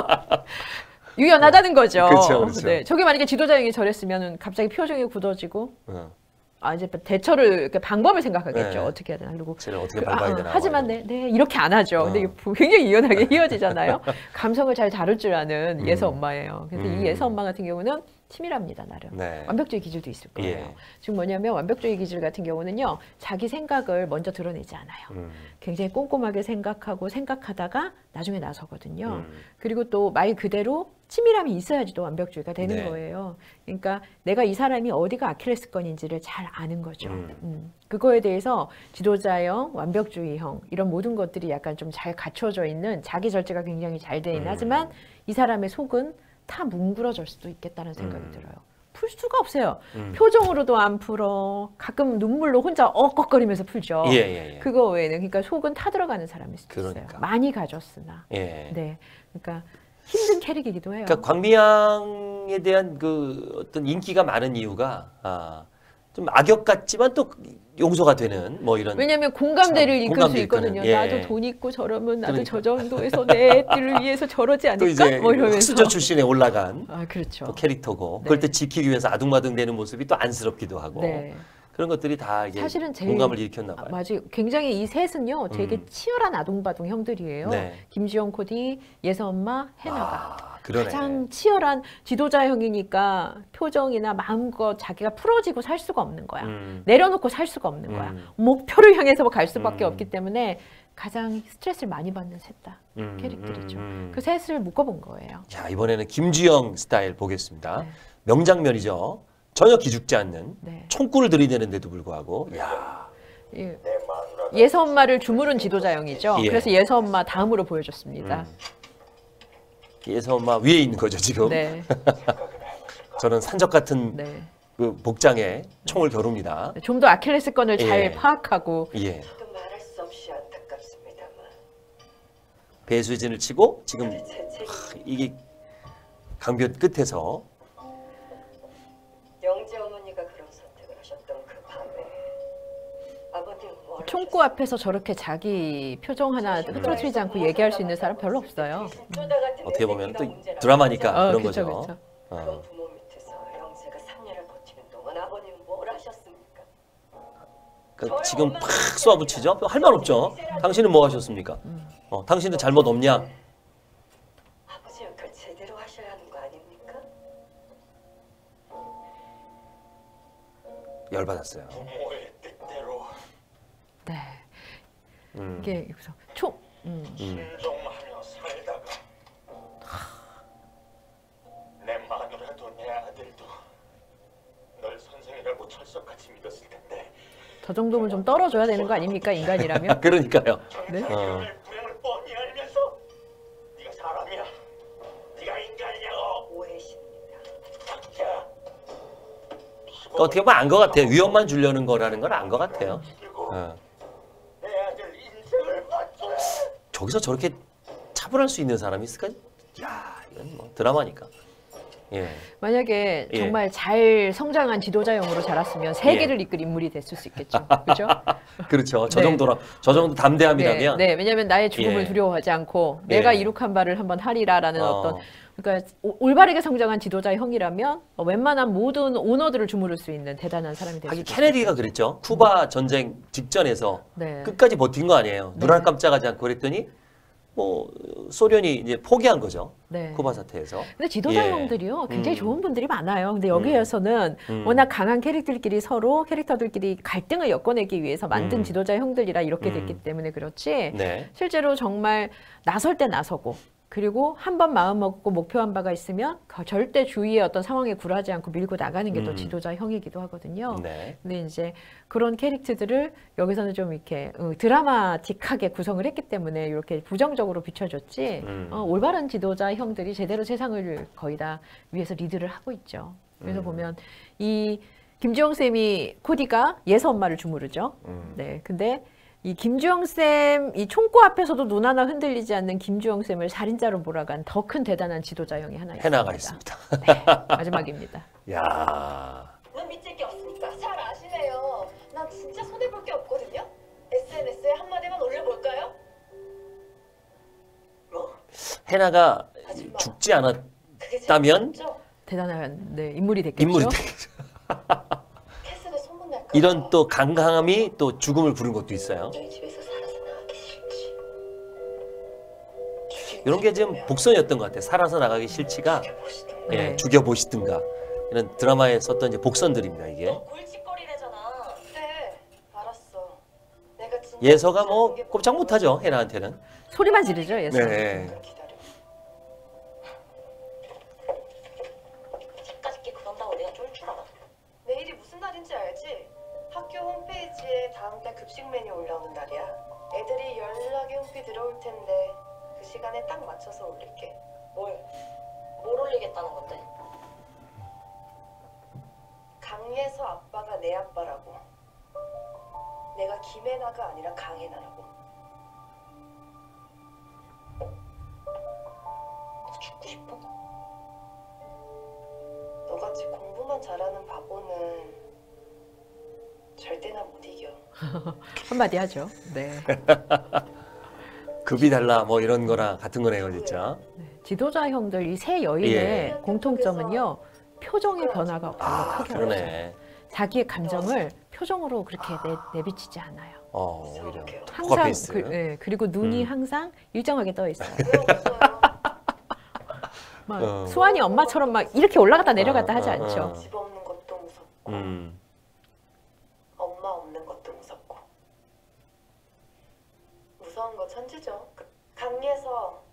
유연하다는 거죠. 그렇죠, 그렇죠. 네. 저게 만약에 지도자형이 저랬으면은 갑자기 표정이 굳어지고 이제 대처를 이렇게 방법을 생각하겠죠. 네. 어떻게 해야 되나. 그리고 쟤를 어떻게 밟아야 되나. 하지만 네, 이렇게 안 하죠. 근데 이게 굉장히 유연하게 이어지잖아요. 감성을 잘 다룰 줄 아는 예서 엄마예요. 그래서 이 예서 엄마 같은 경우는 치밀합니다, 나름. 네. 완벽주의 기질도 있을 거예요. 예. 지금 뭐냐면 완벽주의 기질 같은 경우는요, 자기 생각을 먼저 드러내지 않아요. 굉장히 꼼꼼하게 생각하고 생각하다가 나중에 나서거든요. 그리고 또 말 그대로 치밀함이 있어야지 또 완벽주의가 되는 네. 거예요. 그러니까 내가 이 사람이 어디가 아킬레스건인지를 잘 아는 거죠. 그거에 대해서 지도자형, 완벽주의형 이런 모든 것들이 약간 좀 잘 갖춰져 있는 자기 절제가 굉장히 잘 돼 있는 하지만 이 사람의 속은 다 뭉그러질 수도 있겠다는 생각이 들어요. 풀 수가 없어요. 표정으로도 안 풀어. 가끔 눈물로 혼자 엇꺽거리면서 풀죠. 예. 그거 외에는 그러니까 속은 타들어가는 사람일 수도 그러니까. 있어요. 많이 가졌으나. 예. 네, 그러니까 힘든 캐릭이기도 해요. 그러니까 광미양에 대한 그 어떤 인기가 많은 이유가 좀 악역 같지만 또 용서가 되는 뭐 이런. 왜냐하면 공감대를 참, 이끌 수 공감대 있거든요. 이끄는, 예. 나도 돈 있고 저러면 나도 그러니까. 저 정도에서 내 애들을 위해서 저러지 또 않을까? 이제 뭐 이러면서. 수저 출신에 올라간 그렇죠. 또 캐릭터고 네. 그걸 또 지키기 위해서 아둥바둥 되는 모습이 또 안쓰럽기도 하고 네. 그런 것들이 다 이게 사실은 제일 공감을 일으켰나 봐요. 맞아요. 굉장히 이 셋은요, 되게 치열한 아동바동 형들이에요. 네. 김지영 코디, 예서 엄마, 해나가. 그러네. 가장 치열한 지도자형이니까 표정이나 마음껏 자기가 풀어지고 살 수가 없는 거야. 내려놓고 살 수가 없는 거야. 목표를 향해서 갈 수밖에 없기 때문에 가장 스트레스를 많이 받는 셋다 캐릭터들이죠. 그 셋을 묶어본 거예요. 자, 이번에는 김주영 스타일 보겠습니다. 네. 명장면이죠. 전혀 기죽지 않는 네. 총구를 들이대는데도 불구하고 야, 예. 예서 엄마를 주무른 지도자형이죠. 예. 그래서 예서 엄마 다음으로 보여줬습니다. 예서 엄마 위에 있는 거죠 지금. 네. 저는 산적 같은 네. 그 복장에 총을 겨룹니다. 좀 더 아킬레스건을 예. 잘 파악하고 예. 저도 말할 수 없이 안타깝습니다만 배수진을 치고 지금 제 책임 이게 강변 끝에서 영재 어머니가 그런 선택을 하셨던 그 밤에 아버님 뭘 총구 앞에서 저렇게 자기 표정 하나 흐트러뜨리지 않고 얘기할 수 있는 사람 별로 없어요. 어떻게 보면 또 드라마니까 그런 그쵸, 거죠. 그쵸. 그런 부모 밑에서 영재가 3년을 버티는 동안 아버님 뭘 하셨습니까? 그러니까 지금 팍 쏘아붙이죠. 할 말 없죠. 당신은 뭐 하셨습니까? 당신은 잘못 없냐? 아버지 역할 제대로 하셔야 하는 거 아닙니까? 열받았어요. 부모의 뜻대로 네. 음. 이게 여기서 총. 순종하며 살다가 내 마누라도 내 아들도 철석같이 믿었을 텐데. 저 정도면 좀 떨어져야 되는 거 아닙니까? 인간이라면? 그러니까요. 네? 불행을 뻔히 알면서 네가 사람이야. 네가 인간이냐고. 오해십니다. 야, 어떻게 보면 안 것 같아요. 위험만 주려는 거라는 건 안 것 같아요. 죽이고 어. 내 아들 인생을 맞춰. 저기서 저렇게 차분할 수 있는 사람이 있을까요? 야, 이건 뭐 드라마니까. 예. 만약에 예. 정말 잘 성장한 지도자형으로 자랐으면 세계를 이끌 인물이 됐을 수 있겠죠. 그렇죠? 그렇죠. 저 네. 정도로 저 정도 담대함이라면 네, 왜냐하면 나의 죽음을 예. 두려워하지 않고 예. 내가 이룩한 바를 한번 하리라라는 어떤 그러니까 올바르게 성장한 지도자형이라면 웬만한 모든 오너들을 주무를 수 있는 대단한 사람이 될 수 하긴 있죠. 케네디가 그랬죠. 쿠바 전쟁 직전에서 네. 끝까지 버틴 거 아니에요. 네. 눈알 깜짝하지 않고 그랬더니 뭐 소련이 이제 포기한 거죠. 네. 쿠바 사태에서. 근데 지도자형들이요 굉장히 좋은 분들이 많아요. 근데 여기에서는 음. 워낙 강한 캐릭터들끼리 갈등을 엮어내기 위해서 만든 지도자형들이라 이렇게 됐기 때문에 그렇지. 네. 실제로 정말 나설 때 나서고 그리고 한 번 마음 먹고 목표한 바가 있으면 절대 주위의 어떤 상황에 굴하지 않고 밀고 나가는 게 또 지도자형이기도 하거든요. 네. 근데 이제 그런 캐릭터들을 여기서는 좀 이렇게 드라마틱하게 구성을 했기 때문에 이렇게 부정적으로 비춰줬지 올바른 지도자형들이 제대로 세상을 거의 다 위에서 리드를 하고 있죠. 그래서 보면 이 김주영 쌤이 코디가 예서 엄마를 주무르죠. 네, 근데 이 김주영 쌤, 이 총구 앞에서도 눈 하나 흔들리지 않는 김주영 쌤을 살인자로 몰아간 더 큰 대단한 지도자형이 하나 있습니다. 해나가 있습니다. 네, 마지막입니다. 야. 넌 믿을 게 없으니까. 잘 아시네요. 난 진짜 손해볼 게 없거든요. SNS에 한마디만 올려볼까요? 뭐? 해나가 하지마. 죽지 않았다면 그게 제일 맞죠? 대단한 인물이 됐겠죠. 인물이 캐슬에 소문날까? 이런 또 강함이 또 죽음을 부른 것도 있어요. 너희 집에서 살아서 나가기 싫지. 이런 게 지금 복선이었던 것 같아요. 살아서 나가기 싫지가 보시던 예, 네. 죽여보시든가 이런 드라마에 썼던 이제 복선들입니다. 이게 너 골칫거리래잖아. 네, 알았어. 내가 진짜 예서가 뭐 좋아하는 게 꼼짝 뭐냐면 못하죠. 해나한테는. 소리만 지르죠, 예서. 네. 기다려. 집까지 게 그런다고 내가 쫄 줄 알아? 내일이 무슨 날인지 알지? 학교 홈페이지에 다음 달 급식 메뉴 올라오는 날이야. 애들이 연락이 홈피 들어올 텐데 그 시간에 딱 맞춰서 올릴게. 뭘 올리겠다는 건데? 강예서 아빠가 내 아빠라고. 내가 김혜나가 아니라 강혜나라고. 너 죽고 싶어? 너같이 공부만 잘하는 바보는 절대 나 못 이겨. 한마디 하죠. 네. 급이 달라 뭐 이런 거랑 같은 거네요, 진짜. 지도자형들 이 세 여인의 예. 공통점은요. 표정의 변화가 별로 아, 크게 없어요. 그러네. 자기의 감정을 표정으로 그렇게 내비치지 않아요. 오히려 항상 포커페이스. 그리고 눈이 항상 일정하게 떠 있어요. 왜 없어요? 막 수환이 엄마처럼 막 이렇게 올라갔다 내려갔다 하지 않죠. 집 없는 것도 무섭고 음. 엄마 없는 것도 무섭고 무서운 거 천지죠. 강예서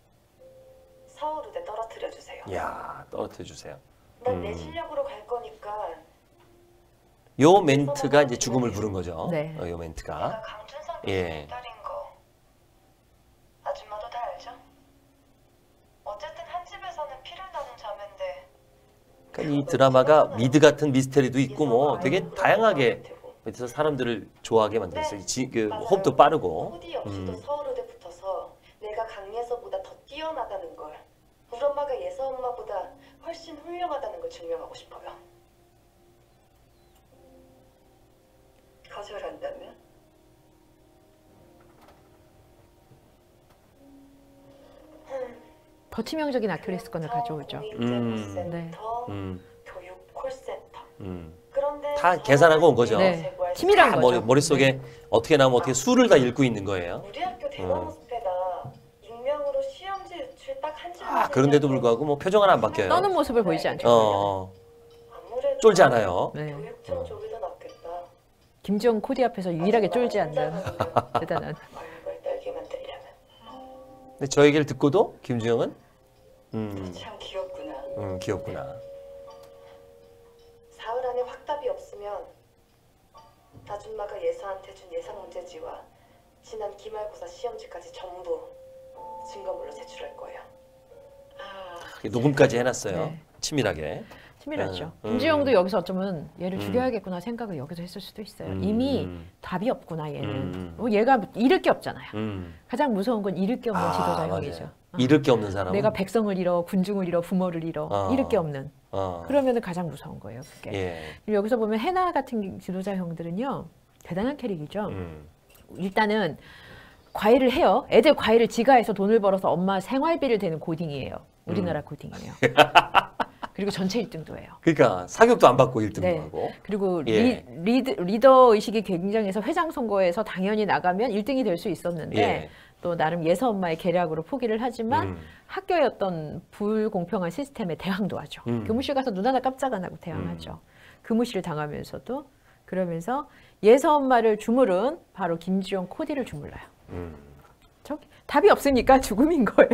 서울의대 떨어뜨려 주세요. 야, 떨어뜨려 주세요. 난 내 실력으로 갈 거니까. 요 멘트가 이제 죽음을 부른 거죠. 네. 요 멘트가. 내가 강준성 예. 교수님 딸인 거 아줌마도 다 알죠? 어쨌든 한 집에서는 피를 나눈 자매인데 그러니까 이 드라마가 미드 같은 미스테리도 있고 뭐 되게 다양하게 밑에서 사람들을 좋아하게 만들었어요. 그 호흡도 빠르고. 코디 없이도 서울의대 붙어서 내가 강예서보다 더 뛰어나다는 걸, 우리 엄마가 예서 엄마보다 훨씬 훌륭하다는 걸 증명하고 싶어요. 거절한다면? 버치명적인 아킬레스건을 가져오죠. 공인재보센터, 네. 교육 콜센터. 음. 그런데 다 계산하고 온 거죠. 네. 치밀한 다 거죠. 머릿속에 어떻게 나오면 어떻게 수를 다 읽고 있는 거예요. 우리 학교 대범 습회가 익명으로 시험지 유출 딱 한 줄. 아, 그런데도 불구하고 뭐 표정 하나 안 바뀌어요. 떠는 모습을 보이지 않죠. 아무래도 쫄지 않아요. 네. 교육청 쪽이 더 낫겠다. 김지영 코디 앞에서 유일하게 쫄지 않는 대단한. 얼굴 떨게 만들려면. 근데 저 얘기를 듣고도 김주영은 참 귀엽구나. 귀엽구나. 사흘 안에 확답이 없으면 보면 아줌마가 예서한테 준 예상 문제지와 지난 기말고사 시험지까지 전부 증거물로 제출할 거예요. 녹음까지 해놨어요. 네. 치밀하게. 치밀하죠. 음. 김지영도 여기서 어쩌면 얘를 죽여야겠구나 생각을 여기서 했을 수도 있어요. 이미 음. 답이 없구나 얘는. 음. 뭐 얘가 잃을 게 없잖아요. 음. 가장 무서운 건 잃을 게 없는 지도자형이죠. 맞아요. 잃을 게 없는 사람은 내가 백성을 잃어, 군중을 잃어, 부모를 잃어, 잃을 게 없는. 그러면 가장 무서운 거예요. 그게. 예. 그리고 여기서 보면 해나 같은 지도자형들은요. 대단한 캐릭이죠. 일단은 과외를 해요. 애들 과외를 지가 해서 돈을 벌어서 엄마 생활비를 대는 고딩이에요. 우리나라 고딩이에요. 그리고 전체 1등도 해요. 그러니까 사격도 안 받고 1등도 네. 하고. 그리고 예. 리더 의식이 굉장해서 회장 선거에서 당연히 나가면 1등이 될 수 있었는데 예. 또 나름 예서 엄마의 계략으로 포기를 하지만 학교의 어떤 불공평한 시스템에 대항도 하죠. 교무실 가서 눈 하나 깜짝 안 하고 대항하죠. 교무실을 당하면서도 그러면서 예서 엄마를 주물은 바로 김지영 코디를 주물러요. 저기 답이 없으니까 죽음인 거예요.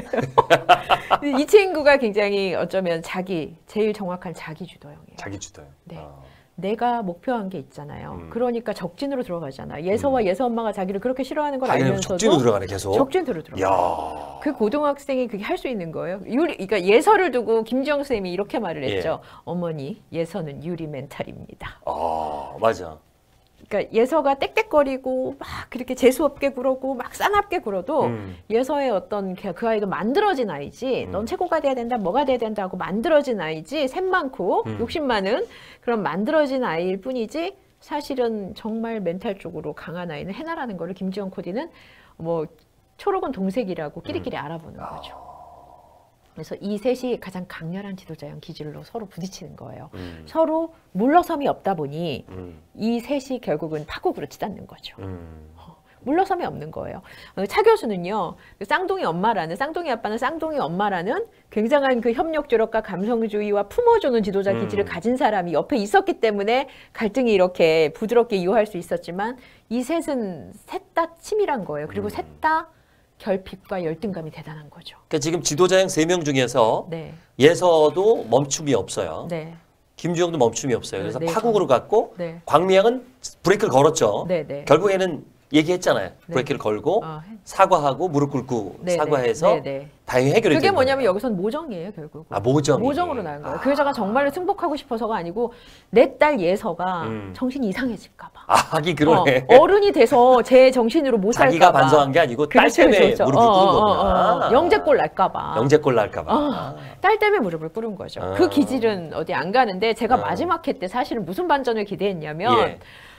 이 친구가 굉장히 어쩌면 제일 정확한 자기 주도형이에요. 자기 주도요. 네. 내가 목표한 게 있잖아요. 그러니까 적진으로 들어가잖아. 예서와 예서 엄마가 자기를 그렇게 싫어하는 걸 알면서도 적진으로 들어가네 계속. 적진으로 들어가. 야. 그 고등학생이 그게 할 수 있는 거예요. 그러니까 예서를 두고 김지영 쌤이 이렇게 말을 했죠. 어머니, 예서는 유리 멘탈입니다. 맞아. 그러니까 예서가 땡땡거리고 막 그렇게 재수 없게 굴었고 막 싸납게 굴어도 예서의 어떤 그 아이도 만들어진 아이지. 넌 최고가 돼야 된다, 뭐가 돼야 된다 하고 만들어진 아이지. 샘 많고 욕심 많은 그런 만들어진 아이일 뿐이지. 사실은 정말 멘탈 쪽으로 강한 아이는 해나라는 거를 김지영 코디는 뭐 초록은 동색이라고 끼리끼리 알아보는 거죠. 그래서 이 셋이 가장 강렬한 지도자형 기질로 서로 부딪히는 거예요. 서로 물러섬이 없다 보니 이 셋이 결국은 파국으로 치닫는 거죠. 물러섬이 없는 거예요. 차 교수는요, 쌍둥이 아빠는 쌍둥이 엄마라는 굉장한 그 협력조력과 감성주의와 품어주는 지도자 기질을 가진 사람이 옆에 있었기 때문에 갈등이 이렇게 부드럽게 이어할 수 있었지만 이 셋은 셋 다 치밀한 거예요. 그리고 셋 다 결핍과 열등감이 대단한 거죠. 그러니까 지금 지도자형 3명 중에서 네. 예서도 멈춤이 없어요. 네. 김주영도 멈춤이 없어요. 그래서 네, 파국으로 갔고 네. 광미양은 브레이크를 걸었죠. 네, 네. 결국에는 얘기했잖아요. 네. 브레이크를 걸고 사과하고 무릎 꿇고 네, 사과해서 네, 네. 다행히 해결이 그게 된 뭐냐면 거예요. 여기서는 모정이에요, 결국. 모정. 모정으로 나온 거예요. 그 여자가 정말로 승복하고 싶어서가 아니고 내 딸 예서가 정신이 이상해질까 봐. 하긴 그러네. 어른이 돼서 제 정신으로 못 살까 봐. 자기가 반성한 게 아니고 딸 그렇죠, 때문에 그렇죠. 무릎을 꿇은 거구나. 영재꼴 날까 봐. 영재꼴 날까 봐. 딸 때문에 무릎을 꿇은 거죠. 그 기질은 어디 안 가는데 제가 마지막 회 때 사실은 무슨 반전을 기대했냐면 예.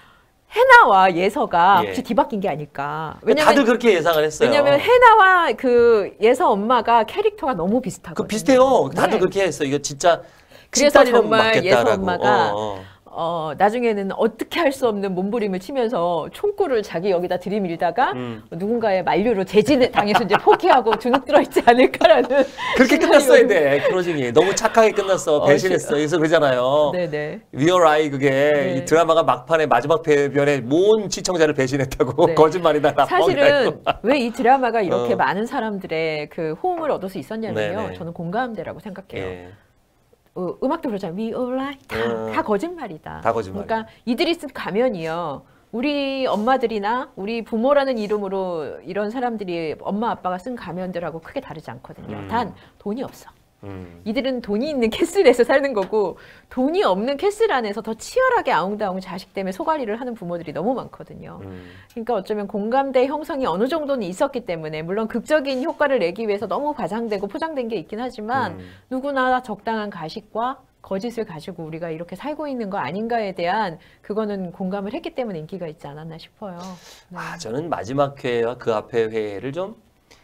해나와 예서가 예. 혹시 뒤바뀐 게 아닐까. 다들 그렇게 예상을 했어요. 왜냐면 해나와 그 예서 엄마가 캐릭터가 너무 비슷하거든요. 비슷해요. 다들 네. 그렇게 했어요. 이거 진짜 그래서 친딸이라면 정말 예서 맞겠다라고. 엄마가 나중에는 어떻게 할 수 없는 몸부림을 치면서 총구를 자기 여기다 들이밀다가 누군가의 만류로 제지를 당해서 이제 포기하고 주눅 들어있지 않을까라는 그렇게 끝났어야 돼. 크로징이 너무 착하게 끝났어. 배신했어. 그래서 그러잖아요. 네네. 위얼 아이 그게 네. 이 드라마가 막판에 마지막 편에 모든 시청자를 배신했다고 네. 거짓말이다. 사실은 왜 이 드라마가 이렇게 많은 사람들의 그 호응을 얻을 수 있었냐면요. 네네. 저는 공감대라고 생각해요. 예. 음악도 그러잖아요. We all like 다 거짓말이다. 다 거짓말. 그러니까 이들이 쓴 가면이요. 우리 엄마들이나 우리 부모라는 이름으로 이런 사람들이 엄마 아빠가 쓴 가면들하고 크게 다르지 않거든요. 단 돈이 없어. 이들은 돈이 있는 캐슬에서 사는 거고 돈이 없는 캐슬 안에서 더 치열하게 아웅다웅 자식 때문에 소갈이를 하는 부모들이 너무 많거든요. 그러니까 어쩌면 공감대 형성이 어느 정도는 있었기 때문에 물론 극적인 효과를 내기 위해서 너무 과장되고 포장된 게 있긴 하지만 누구나 적당한 가식과 거짓을 가지고 우리가 이렇게 살고 있는 거 아닌가에 대한 그거는 공감을 했기 때문에 인기가 있지 않았나 싶어요. 네. 저는 마지막 회와 그 앞에 회를 좀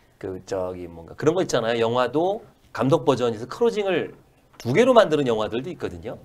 뭔가 그런 거 있잖아요. 영화도 감독 버전에서 크로징을 2개로 만드는 영화들도 있거든요.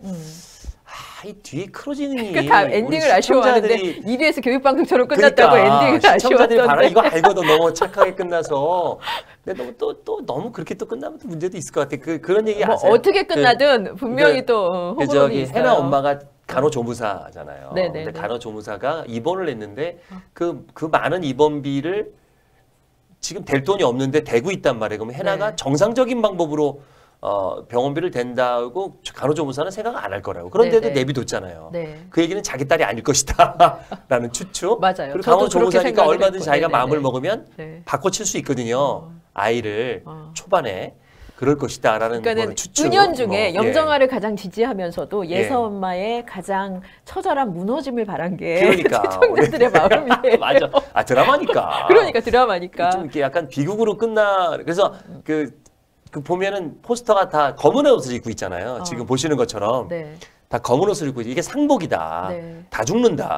이 뒤에 크로징이 그러니까 다 엔딩을 아쉬워하는데 EBS 교육방송처럼 끝났다고 엔딩을 시청자들이 바로 아쉬워하던데. 이거 알거든. 너무 착하게 끝나서. 근데 너무 그렇게 또 끝나면 또 문제도 있을 것 같아. 그런 얘기 뭐 아세요? 어떻게 끝나든 분명히 또 호불호는 저기 있어요. 해나 엄마가 간호조무사잖아요. 네네. 근데 간호조무사가 입원을 했는데 그 많은 입원비를 지금 될 돈이 없는데 대고 있단 말이에요. 그럼 해나가 네. 정상적인 방법으로 병원비를 댄다고 간호조무사는 생각 안 할 거라고. 그런데도 네네. 내비뒀잖아요. 네. 그 얘기는 자기 딸이 아닐 것이다 라는 추측. 맞아요. 그리고 저도 간호조무사니까 그렇게 얼마든지 생각을 자기가 했고. 마음을 네네네. 먹으면 네. 바꿔칠 수 있거든요. 아이를 초반에 그럴 것이다라는 그러니까는 추측. 은연중에 뭐, 염정아를 가장 지지하면서도 예. 예서 엄마의 가장 처절한 무너짐을 바란 게 그러니까. 시청자들의 마음이에요. 맞아. 아 드라마니까. 그러니까 드라마니까. 좀 이렇게 약간 비극으로 끝나. 그래서 그 보면은 포스터가 다 검은 옷을 입고 있잖아요. 지금 보시는 것처럼 네. 다 검은 옷을 입고 이게 상복이다. 네. 다 죽는다.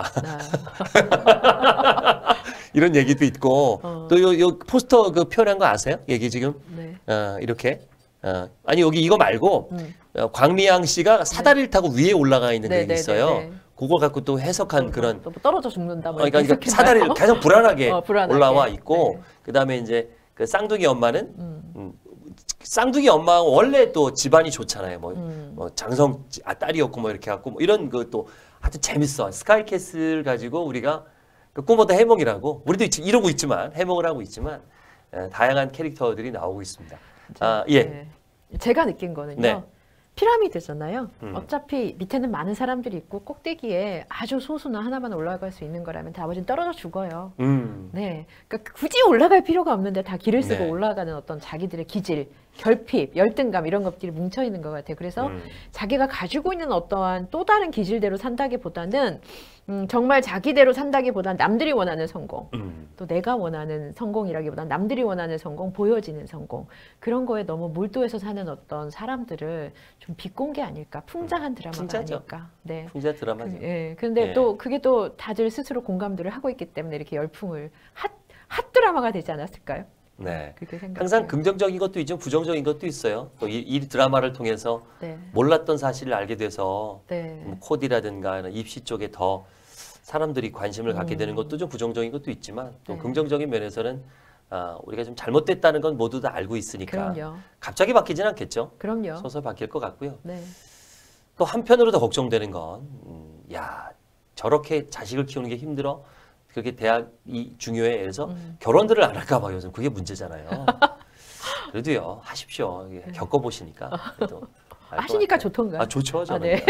아, 이런 얘기도 있고 또 요 포스터 그 표현한 거 아세요? 얘기 지금 네. 이렇게 아니 여기 이거 말고 광미양 씨가 사다리를 타고 위에 올라가 있는 네, 그게 네, 있어요. 네, 네. 그걸 갖고 또 해석한 그런 또 떨어져 죽는다. 뭐 그러니까 이렇게 사다리를 해석했나요? 계속 불안하게, 불안하게. 올라와 있고 네. 그다음에 이제 그 쌍둥이 엄마는 쌍둥이 엄마 원래 또 집안이 좋잖아요. 뭐 장성 딸이었고 뭐 이렇게 갖고 뭐 이런 그 또 하여튼 재밌어. 스카이캐슬 가지고 우리가 그 꿈보다 해몽이라고 우리도 지금 이러고 있지만 해몽을 하고 있지만 다양한 캐릭터들이 나오고 있습니다. 아, 예. 네. 제가 느낀 거는요. 네. 피라미드잖아요. 어차피 밑에는 많은 사람들이 있고 꼭대기에 아주 소수나 하나만 올라갈 수 있는 거라면 나머지는 떨어져 죽어요. 네, 그러니까 굳이 올라갈 필요가 없는데 다 길을 쓰고 네. 올라가는 어떤 자기들의 기질, 결핍, 열등감 이런 것들이 뭉쳐 있는 것 같아요. 그래서 자기가 가지고 있는 어떠한 또 다른 기질대로 산다기보다는 정말 자기대로 산다기보다는 남들이 원하는 성공, 또 내가 원하는 성공이라기보다는 남들이 원하는 성공, 보여지는 성공 그런 거에 너무 몰두해서 사는 어떤 사람들을 좀 비꼰 게 아닐까, 풍자한 드라마가 풍자죠. 아닐까. 네. 풍자 드라마죠. 예. 근데 예. 또 그게 또 다들 스스로 공감들을 하고 있기 때문에 이렇게 열풍을 핫 드라마가 되지 않았을까요? 네. 그렇게 생각해요. 항상 긍정적인 것도 있죠. 부정적인 것도 있어요. 또 이 드라마를 통해서 네. 몰랐던 사실을 알게 돼서 네. 뭐 코디라든가 입시 쪽에 더 사람들이 관심을 갖게 되는 것도 좀 부정적인 것도 있지만 또 네. 긍정적인 면에서는 우리가 좀 잘못됐다는 건 모두 다 알고 있으니까 그럼요. 갑자기 바뀌진 않겠죠. 그럼요. 서서히 바뀔 것 같고요. 네. 또 한편으로 더 걱정되는 건 야 저렇게 자식을 키우는 게 힘들어. 그렇게 대학이 중요해 해서 결혼들을 안 할까 봐 요즘 그게 문제잖아요. 그래도요 하십시오. 이게 겪어보시니까 그래도 알것 하시니까 같아요. 좋던가요? 아 좋죠 저는. 네.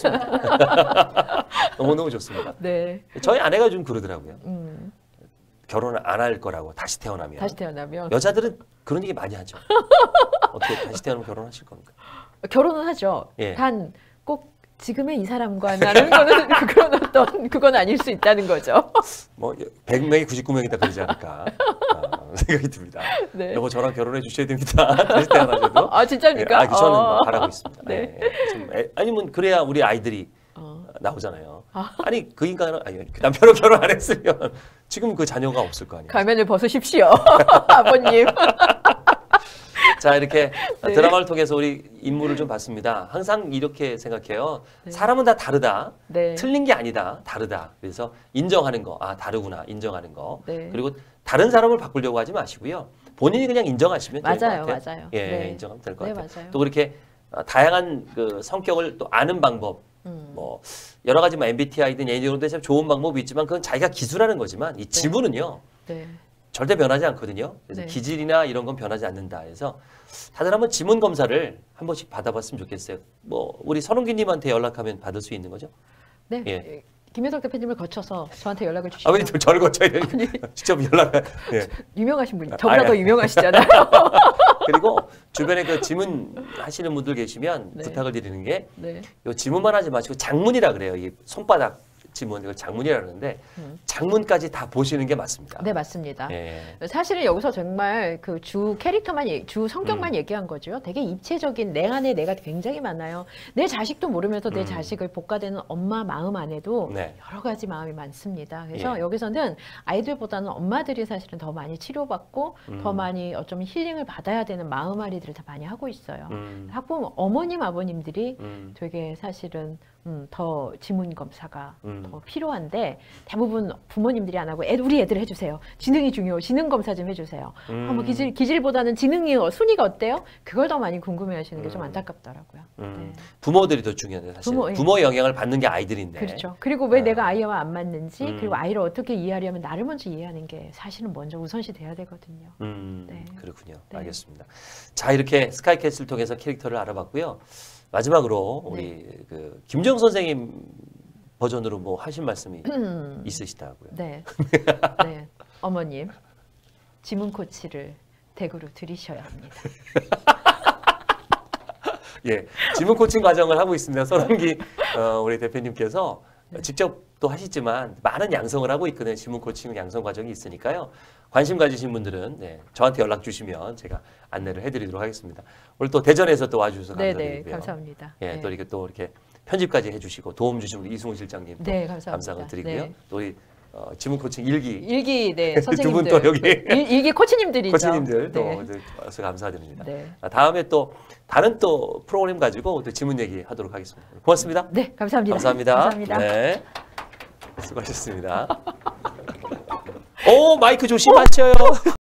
좋습니다. 너무너무 좋습니다. 네. 저희 아내가 좀 그러더라고요. 결혼을 안 할 거라고 다시 태어나면. 다시 태어나면 여자들은 그런 얘기 많이 하죠. 어떻게 다시 태어나면 결혼하실 겁니까? 결혼은 하죠. 예. 단 꼭 지금의 이 사람과 나는 거는 그런 어떤 그건 아닐 수 있다는 거죠. 뭐 100명이 99명이다 그러지 않을까 생각이 듭니다. 네. 여보 저랑 결혼해 주셔야 됩니다. 다시 태어나셔도. 아 진짜입니까? 네, 저는 뭐 바라고 있습니다. 네. 아니면 그래야 우리 아이들이 나오잖아요. 아니 그 인간은 아니 그 남편은 결혼 안 했으면 지금 그 자녀가 없을 거 아니에요. 가면을 벗으십시오, 아버님. 자 이렇게 네. 드라마를 통해서 우리 인물을 좀 봤습니다. 항상 이렇게 생각해요. 사람은 다 다르다. 네. 틀린 게 아니다. 다르다. 그래서 인정하는 거. 아 다르구나. 인정하는 거. 네. 그리고 다른 사람을 바꾸려고 하지 마시고요. 본인이 그냥 인정하시면 될 것 맞아요, 같아요. 맞아요. 예, 네. 인정하면 될 것 네, 같아요. 맞아요. 또 그렇게 다양한 그 성격을 또 아는 방법. 뭐 여러 가지 뭐 MBTI든 N이든 참 좋은 방법이 있지만 그건 자기가 기술하는 거지만 이 지문은요. 네. 절대 변하지 않거든요. 그래서 네. 기질이나 이런 건 변하지 않는다. 그래서 다들 한번 지문 검사를 한 번씩 받아봤으면 좋겠어요. 뭐 우리 선웅기님한테 연락하면 받을 수 있는 거죠? 네. 예. 김혜석 대표님을 거쳐서 저한테 연락을 주시면 아, 왜 저를 거쳐야 돼요? 직접 연락. 예. 유명하신 분이 저보다 아니, 더 유명하시잖아요. 그리고 주변에 그 지문 하시는 분들 계시면 네. 부탁을 드리는 게 네. 요 지문만 하지 마시고 장문이라 그래요. 이 손바닥 지문 이걸 장문이라 그러는데 장문까지 다 보시는 게 맞습니다. 네, 맞습니다. 예. 사실은 여기서 정말 그 주 캐릭터만, 주 성격만 얘기한 거죠. 되게 입체적인 내 안에 내가 굉장히 많아요. 내 자식도 모르면서 내 자식을 볶아대는 엄마 마음 안에도 네. 여러 가지 마음이 많습니다. 그래서 예. 여기서는 아이들보다는 엄마들이 사실은 더 많이 치료받고 더 많이 어쩌면 힐링을 받아야 되는 마음앓이들을 다 많이 하고 있어요. 학부모, 어머님, 아버님들이 되게 사실은 더 지문 검사가 음. 더 필요한데 대부분 부모님들이 안 하고 우리 애들 해주세요. 지능이 중요해요. 지능 검사 좀 해주세요. 뭐 기질보다는 지능이 순위가 어때요? 그걸 더 많이 궁금해하시는 게 좀 안타깝더라고요. 네. 부모들이 더 중요해요. 사실 부모, 예. 부모의 영향을 받는 게 아이들인데. 그렇죠. 그리고 왜 내가 아이와 안 맞는지 그리고 아이를 어떻게 이해하려면 나를 먼저 이해하는 게 사실은 먼저 우선시 돼야 되거든요. 네. 그렇군요. 네. 알겠습니다. 자, 이렇게 스카이캐슬 통해서 캐릭터를 알아봤고요. 마지막으로 우리 그 김정 선생님 버전으로 뭐 하실 말씀이 있으시다고요. 네. 네. 어머님, 지문 코치를 댁으로 들이셔야 합니다. 예, 지문 코칭 과정을 하고 있습니다. 손흥기 우리 대표님께서 직접 또 하시지만 많은 양성을 하고 있거든요. 지문 코칭 양성 과정이 있으니까요. 관심 가지신 분들은 네, 저한테 연락 주시면 제가 안내를 해드리도록 하겠습니다. 오늘 또 대전에서 또 와주셔서 감사드리고요. 네, 감사합니다. 예, 네. 또 이렇게 편집까지 해주시고 도움 주신 우리 이승훈 실장님 네, 감사합니다. 감사를 드리고요. 네. 또 우리 지문 코칭 일기 네, 두 분 선생님들. 또 여기 일기 코치님들이죠. 코치님들 또 네. 와서 감사드립니다. 네. 다음에 또 다른 또 프로그램 가지고 또 지문 얘기 하도록 하겠습니다. 고맙습니다. 네, 감사합니다. 감사합니다. 감사합니다. 네. 수고하셨습니다. 오, 마이크 조심하셔요.